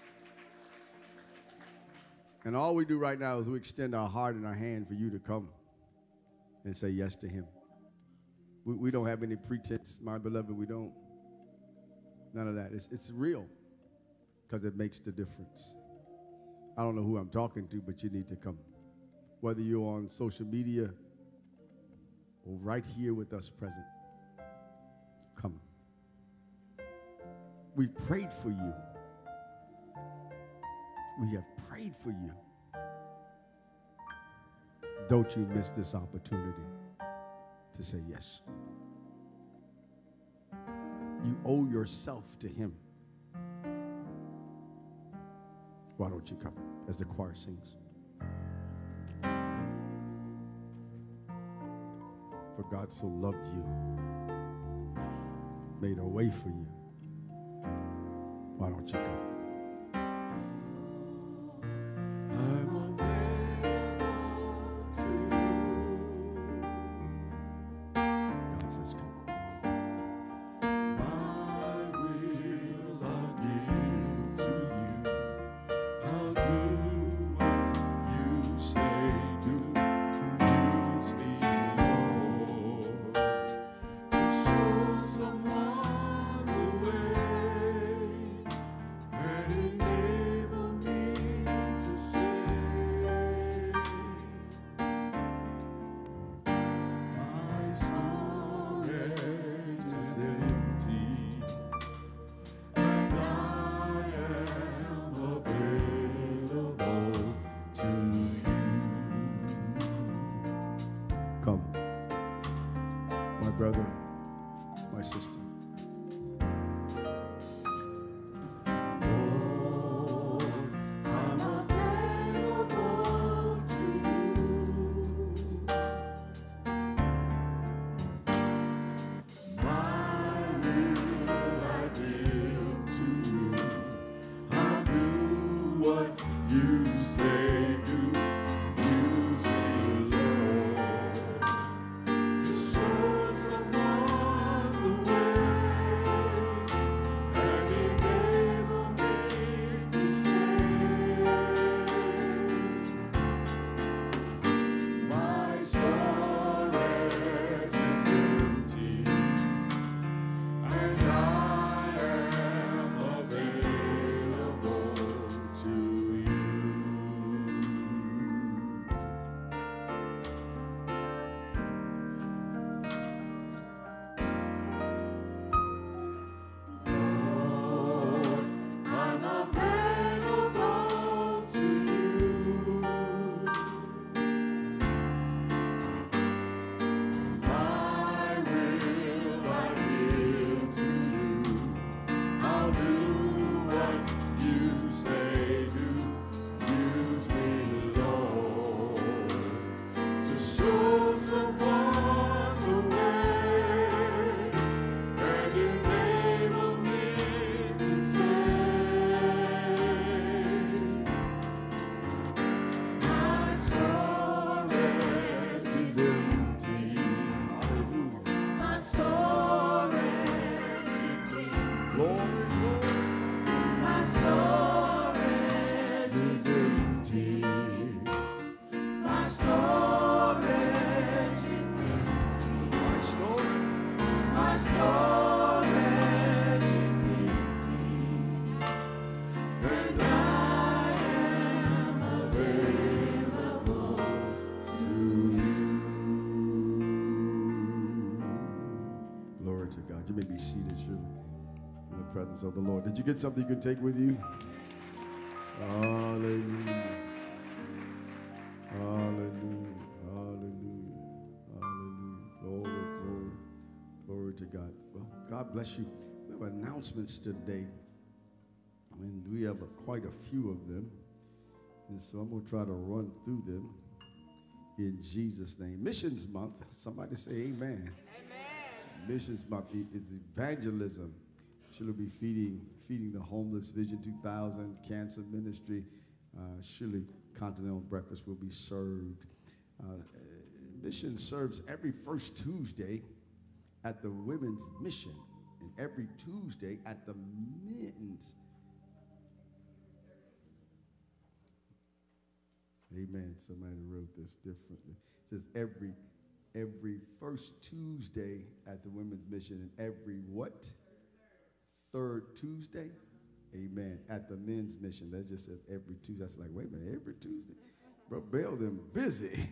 And all we do right now is we extend our heart and our hand for you to come and say yes to him. We, we don't have any pretense, my beloved. We don't. None of that. It's, it's real, because it makes the difference. I don't know who I'm talking to, but you need to come. Whether you're on social media or right here with us present, come. We've prayed for you. We have prayed for you. Don't you miss this opportunity to say yes. You owe yourself to him. Why don't you come as the choir sings? For God so loved you, made a way for you. Why don't you come? Brother, my sister. Lord, I'm available to you. My will I give to you. I'll do what you say do. Use me, Lord, to show someone the way. is empty. Hallelujah. My storage is empty. Glory, glory. My storage is empty. My storage is empty. My storage. My storage is empty. And I am available to you. Glory to God. You may be seated, surely, in the presence of the Lord. Did you get something you can take with you? Hallelujah. Hallelujah. Hallelujah. Hallelujah. Glory, glory, glory to God. Well, God bless you. We have announcements today. I mean, we have a, quite a few of them. And so I'm going to try to run through them in Jesus' name. Missions Month. Somebody say amen. Missions Month is evangelism. She'll be feeding feeding the homeless. Vision two thousand, cancer ministry. Uh, surely continental breakfast will be served. Uh, Mission serves every first Tuesday at the women's mission and every Tuesday at the men's. Amen. Somebody wrote this differently. It says every every first Tuesday at the women's mission and every what? Third Tuesday? Amen. At the men's mission. That just says every Tuesday. That's like, wait a minute, every Tuesday? Bro, Bell them busy.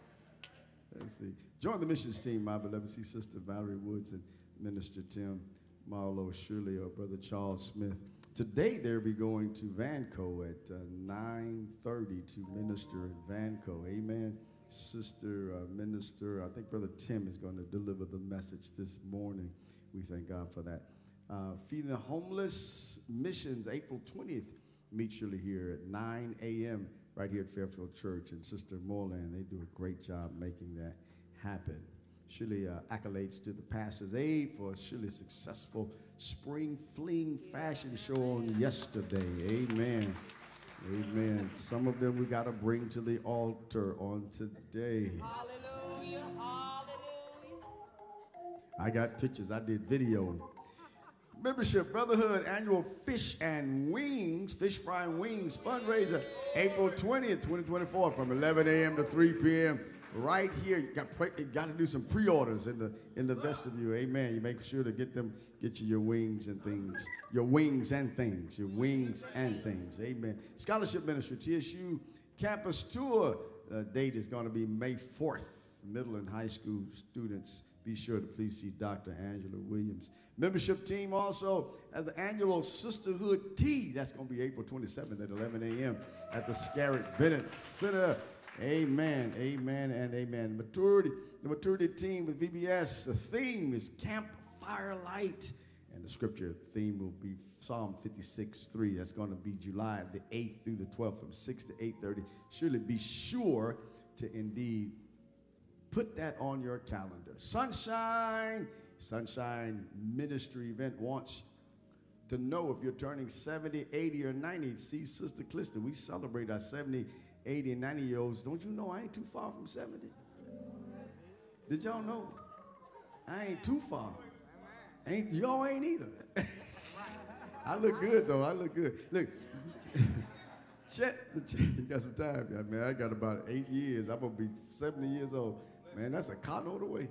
Let's see. Join the missions team, my beloved. See Sister Valerie Woods and Minister Tim Marlowe Shirley or Brother Charles Smith. Today they'll be going to Vanco at uh, nine thirty to minister at Vanco. Amen. Sister uh, Minister, I think Brother Tim is going to deliver the message this morning. We thank God for that. Uh, Feeding the Homeless Missions, April twentieth. Meet Shirley here at nine a m right here at Fairfield Church. And Sister Moreland, they do a great job making that happen. Shirley, uh, accolades to the Pastor's Aid for a Shirley successful spring fling fashion show on yesterday. Amen. Amen. Some of them we got to bring to the altar on today. Hallelujah. Hallelujah. I got pictures. I did video. Membership Brotherhood annual Fish and Wings, Fish Fry and Wings fundraiser, April twentieth, twenty twenty-four, from eleven a m to three p m right here. You got, you got to do some pre-orders in the in the vestibule. Amen. You make sure to get them, get you your wings and things, your wings and things, your wings and things. Amen. Scholarship Ministry, T S U campus tour. The date is going to be May fourth. Middle and high school students, be sure to please see Doctor Angela Williams. Membership team also as the annual Sisterhood Tea. That's going to be April twenty-seventh at eleven a m at the Scarrett Bennett Center. Amen, amen, and amen. Maturity, the maturity team with V B S, the theme is Camp Firelight. And the scripture theme will be Psalm fifty-six three. That's going to be July the eighth through the twelfth from six to eight thirty. Surely be sure to indeed put that on your calendar. Sunshine, Sunshine Ministry event wants to know if you're turning seventy, eighty, or ninety. See Sister Clister, we celebrate our seventy, eighty, and ninety year olds. Don't you know I ain't too far from seventy? Did y'all know? I ain't too far. Ain't y'all ain't either. I look good though. I look good. Look, Chet, you got some time, yeah, man. I got about eight years. I'm gonna be seventy years old. Man, that's a carload away.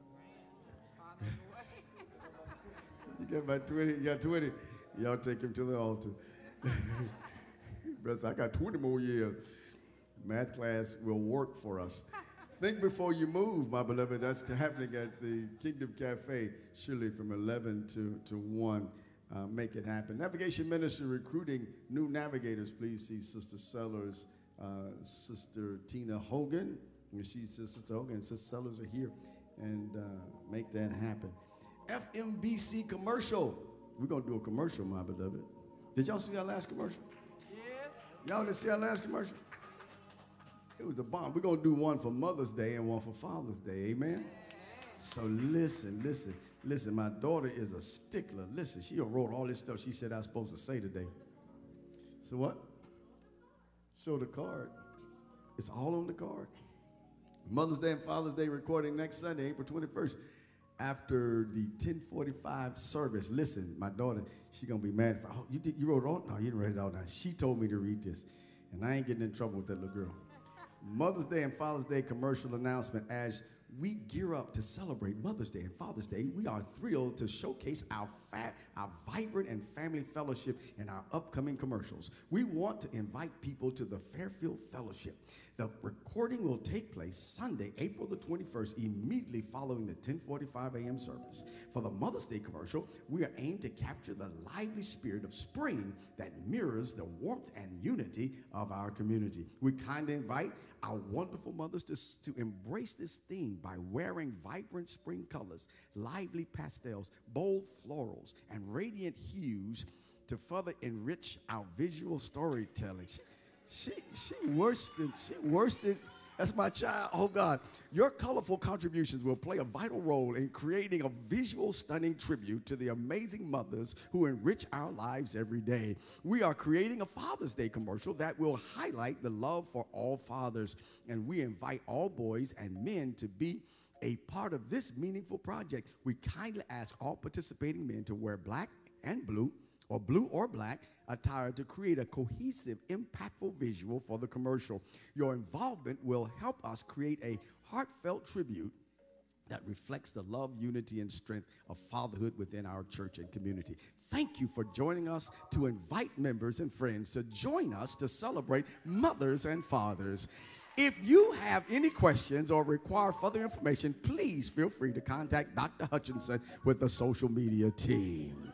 You got about twenty. You got twenty. Y'all take him to the altar. Brother, I got twenty more years. Math class will work for us. Think before you move, my beloved. That's happening at the Kingdom Cafe, surely from eleven to, to one. Uh, make it happen. Navigation Ministry recruiting new navigators. Please see Sister Sellers, uh, Sister Tina Hogan. And she's Sister Hogan and Sister Sellers are here. And uh, make that happen. F M B C commercial. We're going to do a commercial, my beloved. Did y'all see our last commercial? Yes. Y'all didn't see our last commercial? It was a bomb. We're going to do one for Mother's Day and one for Father's Day. Amen? So listen, listen, listen. My daughter is a stickler. Listen, she wrote all this stuff she said I was supposed to say today. So what? Show the card. It's all on the card. Mother's Day and Father's Day recording next Sunday, April twenty-first. After the ten forty-five service. Listen, my daughter, she going to be mad. For, oh, you, did, you wrote it all? No, you didn't write it all down. She told me to read this, and I ain't getting in trouble with that little girl. Mother's Day and Father's Day commercial announcement. As we gear up to celebrate Mother's Day and Father's Day, we are thrilled to showcase our, fa- our vibrant and family fellowship in our upcoming commercials. We want to invite people to the Fairfield Fellowship. The recording will take place Sunday, April the twenty-first, immediately following the ten forty-five a m service. For the Mother's Day commercial, we are aimed to capture the lively spirit of spring that mirrors the warmth and unity of our community. We kindly invite our wonderful mothers to, to embrace this theme by wearing vibrant spring colors, lively pastels, bold florals, and radiant hues to further enrich our visual storytelling. She, she worsted, she worsted, that's my child. Oh God, your colorful contributions will play a vital role in creating a visual stunning tribute to the amazing mothers who enrich our lives every day. We are creating a Father's Day commercial that will highlight the love for all fathers, and we invite all boys and men to be a part of this meaningful project. We kindly ask all participating men to wear black and blue, or blue or black, attire to create a cohesive, impactful visual for the commercial. Your involvement will help us create a heartfelt tribute that reflects the love, unity, and strength of fatherhood within our church and community. Thank you for joining us to invite members and friends to join us to celebrate mothers and fathers. If you have any questions or require further information, please feel free to contact Doctor Hutchinson with the social media team.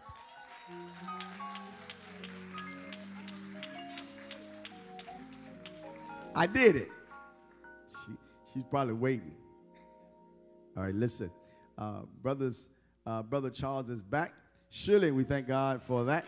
I did it. She, she's probably waiting. All right, listen. Uh, brothers, uh, Brother Charles is back. Surely we thank God for that.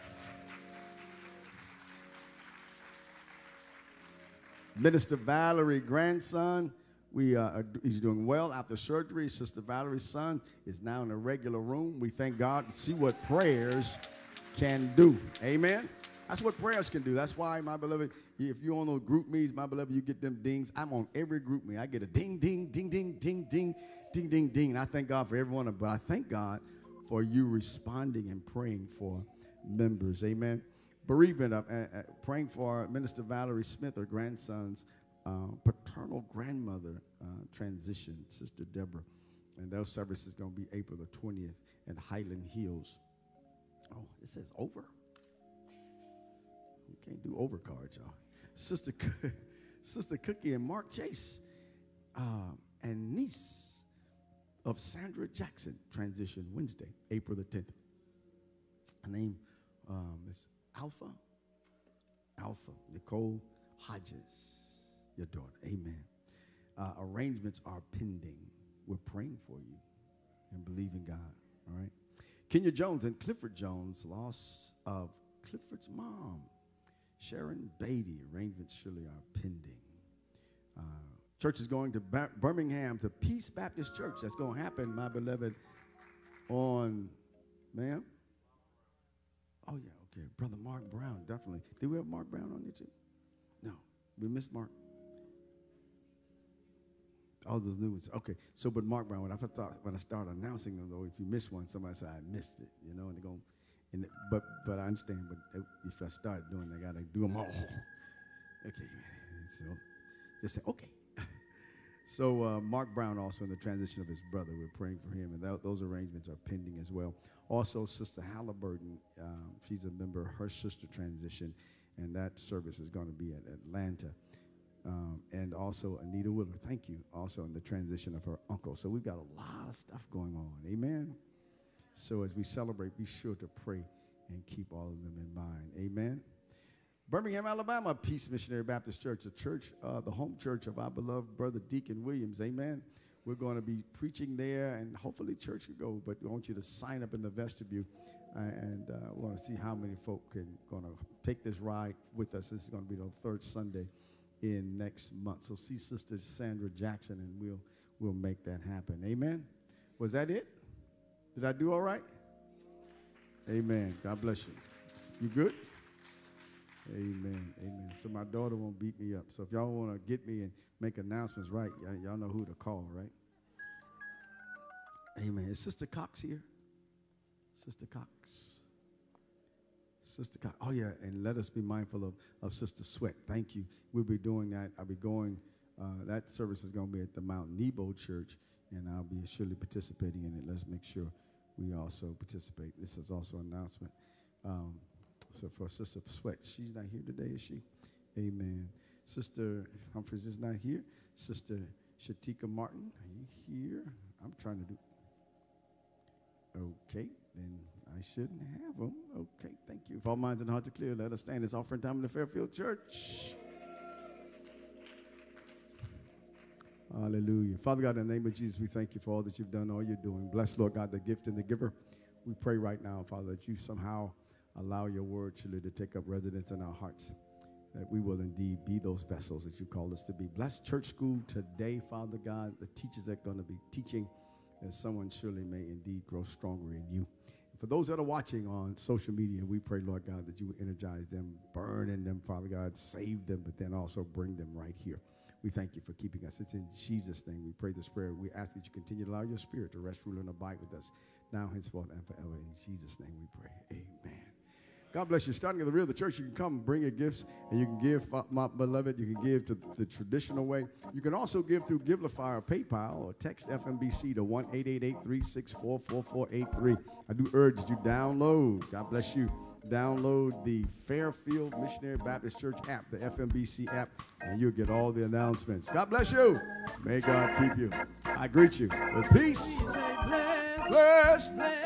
Minister Valerie, grandson, we uh, are, he's doing well after surgery. Sister Valerie's son is now in a regular room. We thank God to see what prayers can do. Amen. That's what prayers can do. That's why, my beloved, if you're on those group meetings, my beloved, you get them dings. I'm on every group meeting. I get a ding, ding, ding, ding, ding, ding, ding, ding, ding. And I thank God for every one of them. But I thank God for you responding and praying for members. Amen. Bereavement, uh, uh, praying for Minister Valerie Smith, her grandson's uh, paternal grandmother uh, transition, Sister Deborah. And those services going to be April the twentieth at Highland Hills. Oh, it says over. You can't do overcards, y'all. Sister, Sister Cookie and Mark Chase, uh, and niece of Sandra Jackson, transition Wednesday, April the tenth. Her name um, is Alpha, Alpha, Nicole Hodges, your daughter. Amen. Uh, arrangements are pending. We're praying for you and believing God, all right? Kenya Jones and Clifford Jones, loss of Clifford's mom. Sharon Beatty, arrangements surely are pending. Uh, church is going to ba- Birmingham to Peace Baptist Church. That's going to happen, my beloved, on, ma'am? Oh, yeah, okay. Brother Mark Brown, definitely. Did we have Mark Brown on here too? No, we missed Mark. All those new ones. Okay, so but Mark Brown, when I thought, when I started announcing them, though, if you miss one, somebody said I missed it, you know, and they're going And, but but I understand. But if I start doing, I gotta do them all. Okay, so just say okay. So uh, Mark Brown also in the transition of his brother. We're praying for him, and that, those arrangements are pending as well. Also, Sister Halliburton, um, she's a member of her sister transition, and that service is going to be at Atlanta. Um, and also Anita Willard, thank you, also in the transition of her uncle. So we've got a lot of stuff going on. Amen. So as we celebrate, be sure to pray and keep all of them in mind. Amen. Birmingham, Alabama, Peace Missionary Baptist Church, the church, uh, the home church of our beloved brother Deacon Williams. Amen. We're going to be preaching there, and hopefully church will go. But we want you to sign up in the vestibule, uh, and uh, we want to see how many folk can going to take this ride with us. This is going to be the third Sunday in next month. So see Sister Sandra Jackson, and we'll we'll make that happen. Amen. Was that it? Did I do all right? Amen. God bless you. You good? Amen. Amen. So my daughter won't beat me up. So if y'all want to get me and make announcements right, y'all know who to call, right? Amen. Is Sister Cox here? Sister Cox. Sister Cox. Oh, yeah, and let us be mindful of, of Sister Sweat. Thank you. We'll be doing that. I'll be going. Uh, that service is going to be at the Mount Nebo Church, and I'll be surely participating in it. Let's make sure we also participate. This is also an announcement. Um, so for Sister Sweat, she's not here today, is she? Amen. Sister Humphreys is not here. Sister Shatika Martin, are you here? I'm trying to do. Okay, then I shouldn't have them. Okay, thank you. If all minds and hearts are clear, let us stand. It's offering time in the Fairfield Church. Hallelujah. Father God, in the name of Jesus, we thank you for all that you've done, all you're doing. Bless, Lord God, the gift and the giver. We pray right now, Father, that you somehow allow your word truly to take up residence in our hearts, that we will indeed be those vessels that you call us to be. Bless church school today, Father God, the teachers that are going to be teaching, that someone surely may indeed grow stronger in you. For those that are watching on social media, we pray, Lord God, that you would energize them, burn in them, Father God, save them, but then also bring them right here. We thank you for keeping us. It's in Jesus' name we pray this prayer. We ask that you continue to allow your spirit to rest, rule, and abide with us now, henceforth, and forever. In Jesus' name we pray. Amen. God bless you. Starting at the rear of the church, you can come and bring your gifts, and you can give, my beloved, you can give to the traditional way. You can also give through Givelify or PayPal, or text F M B C to one eight eight eight, three six four, four four eight three. I do urge that you download, God bless you, download the Fairfield Missionary Baptist Church app, the F M B C app, and you'll get all the announcements. God bless you. May God keep you. I greet you with peace. Bless, bless.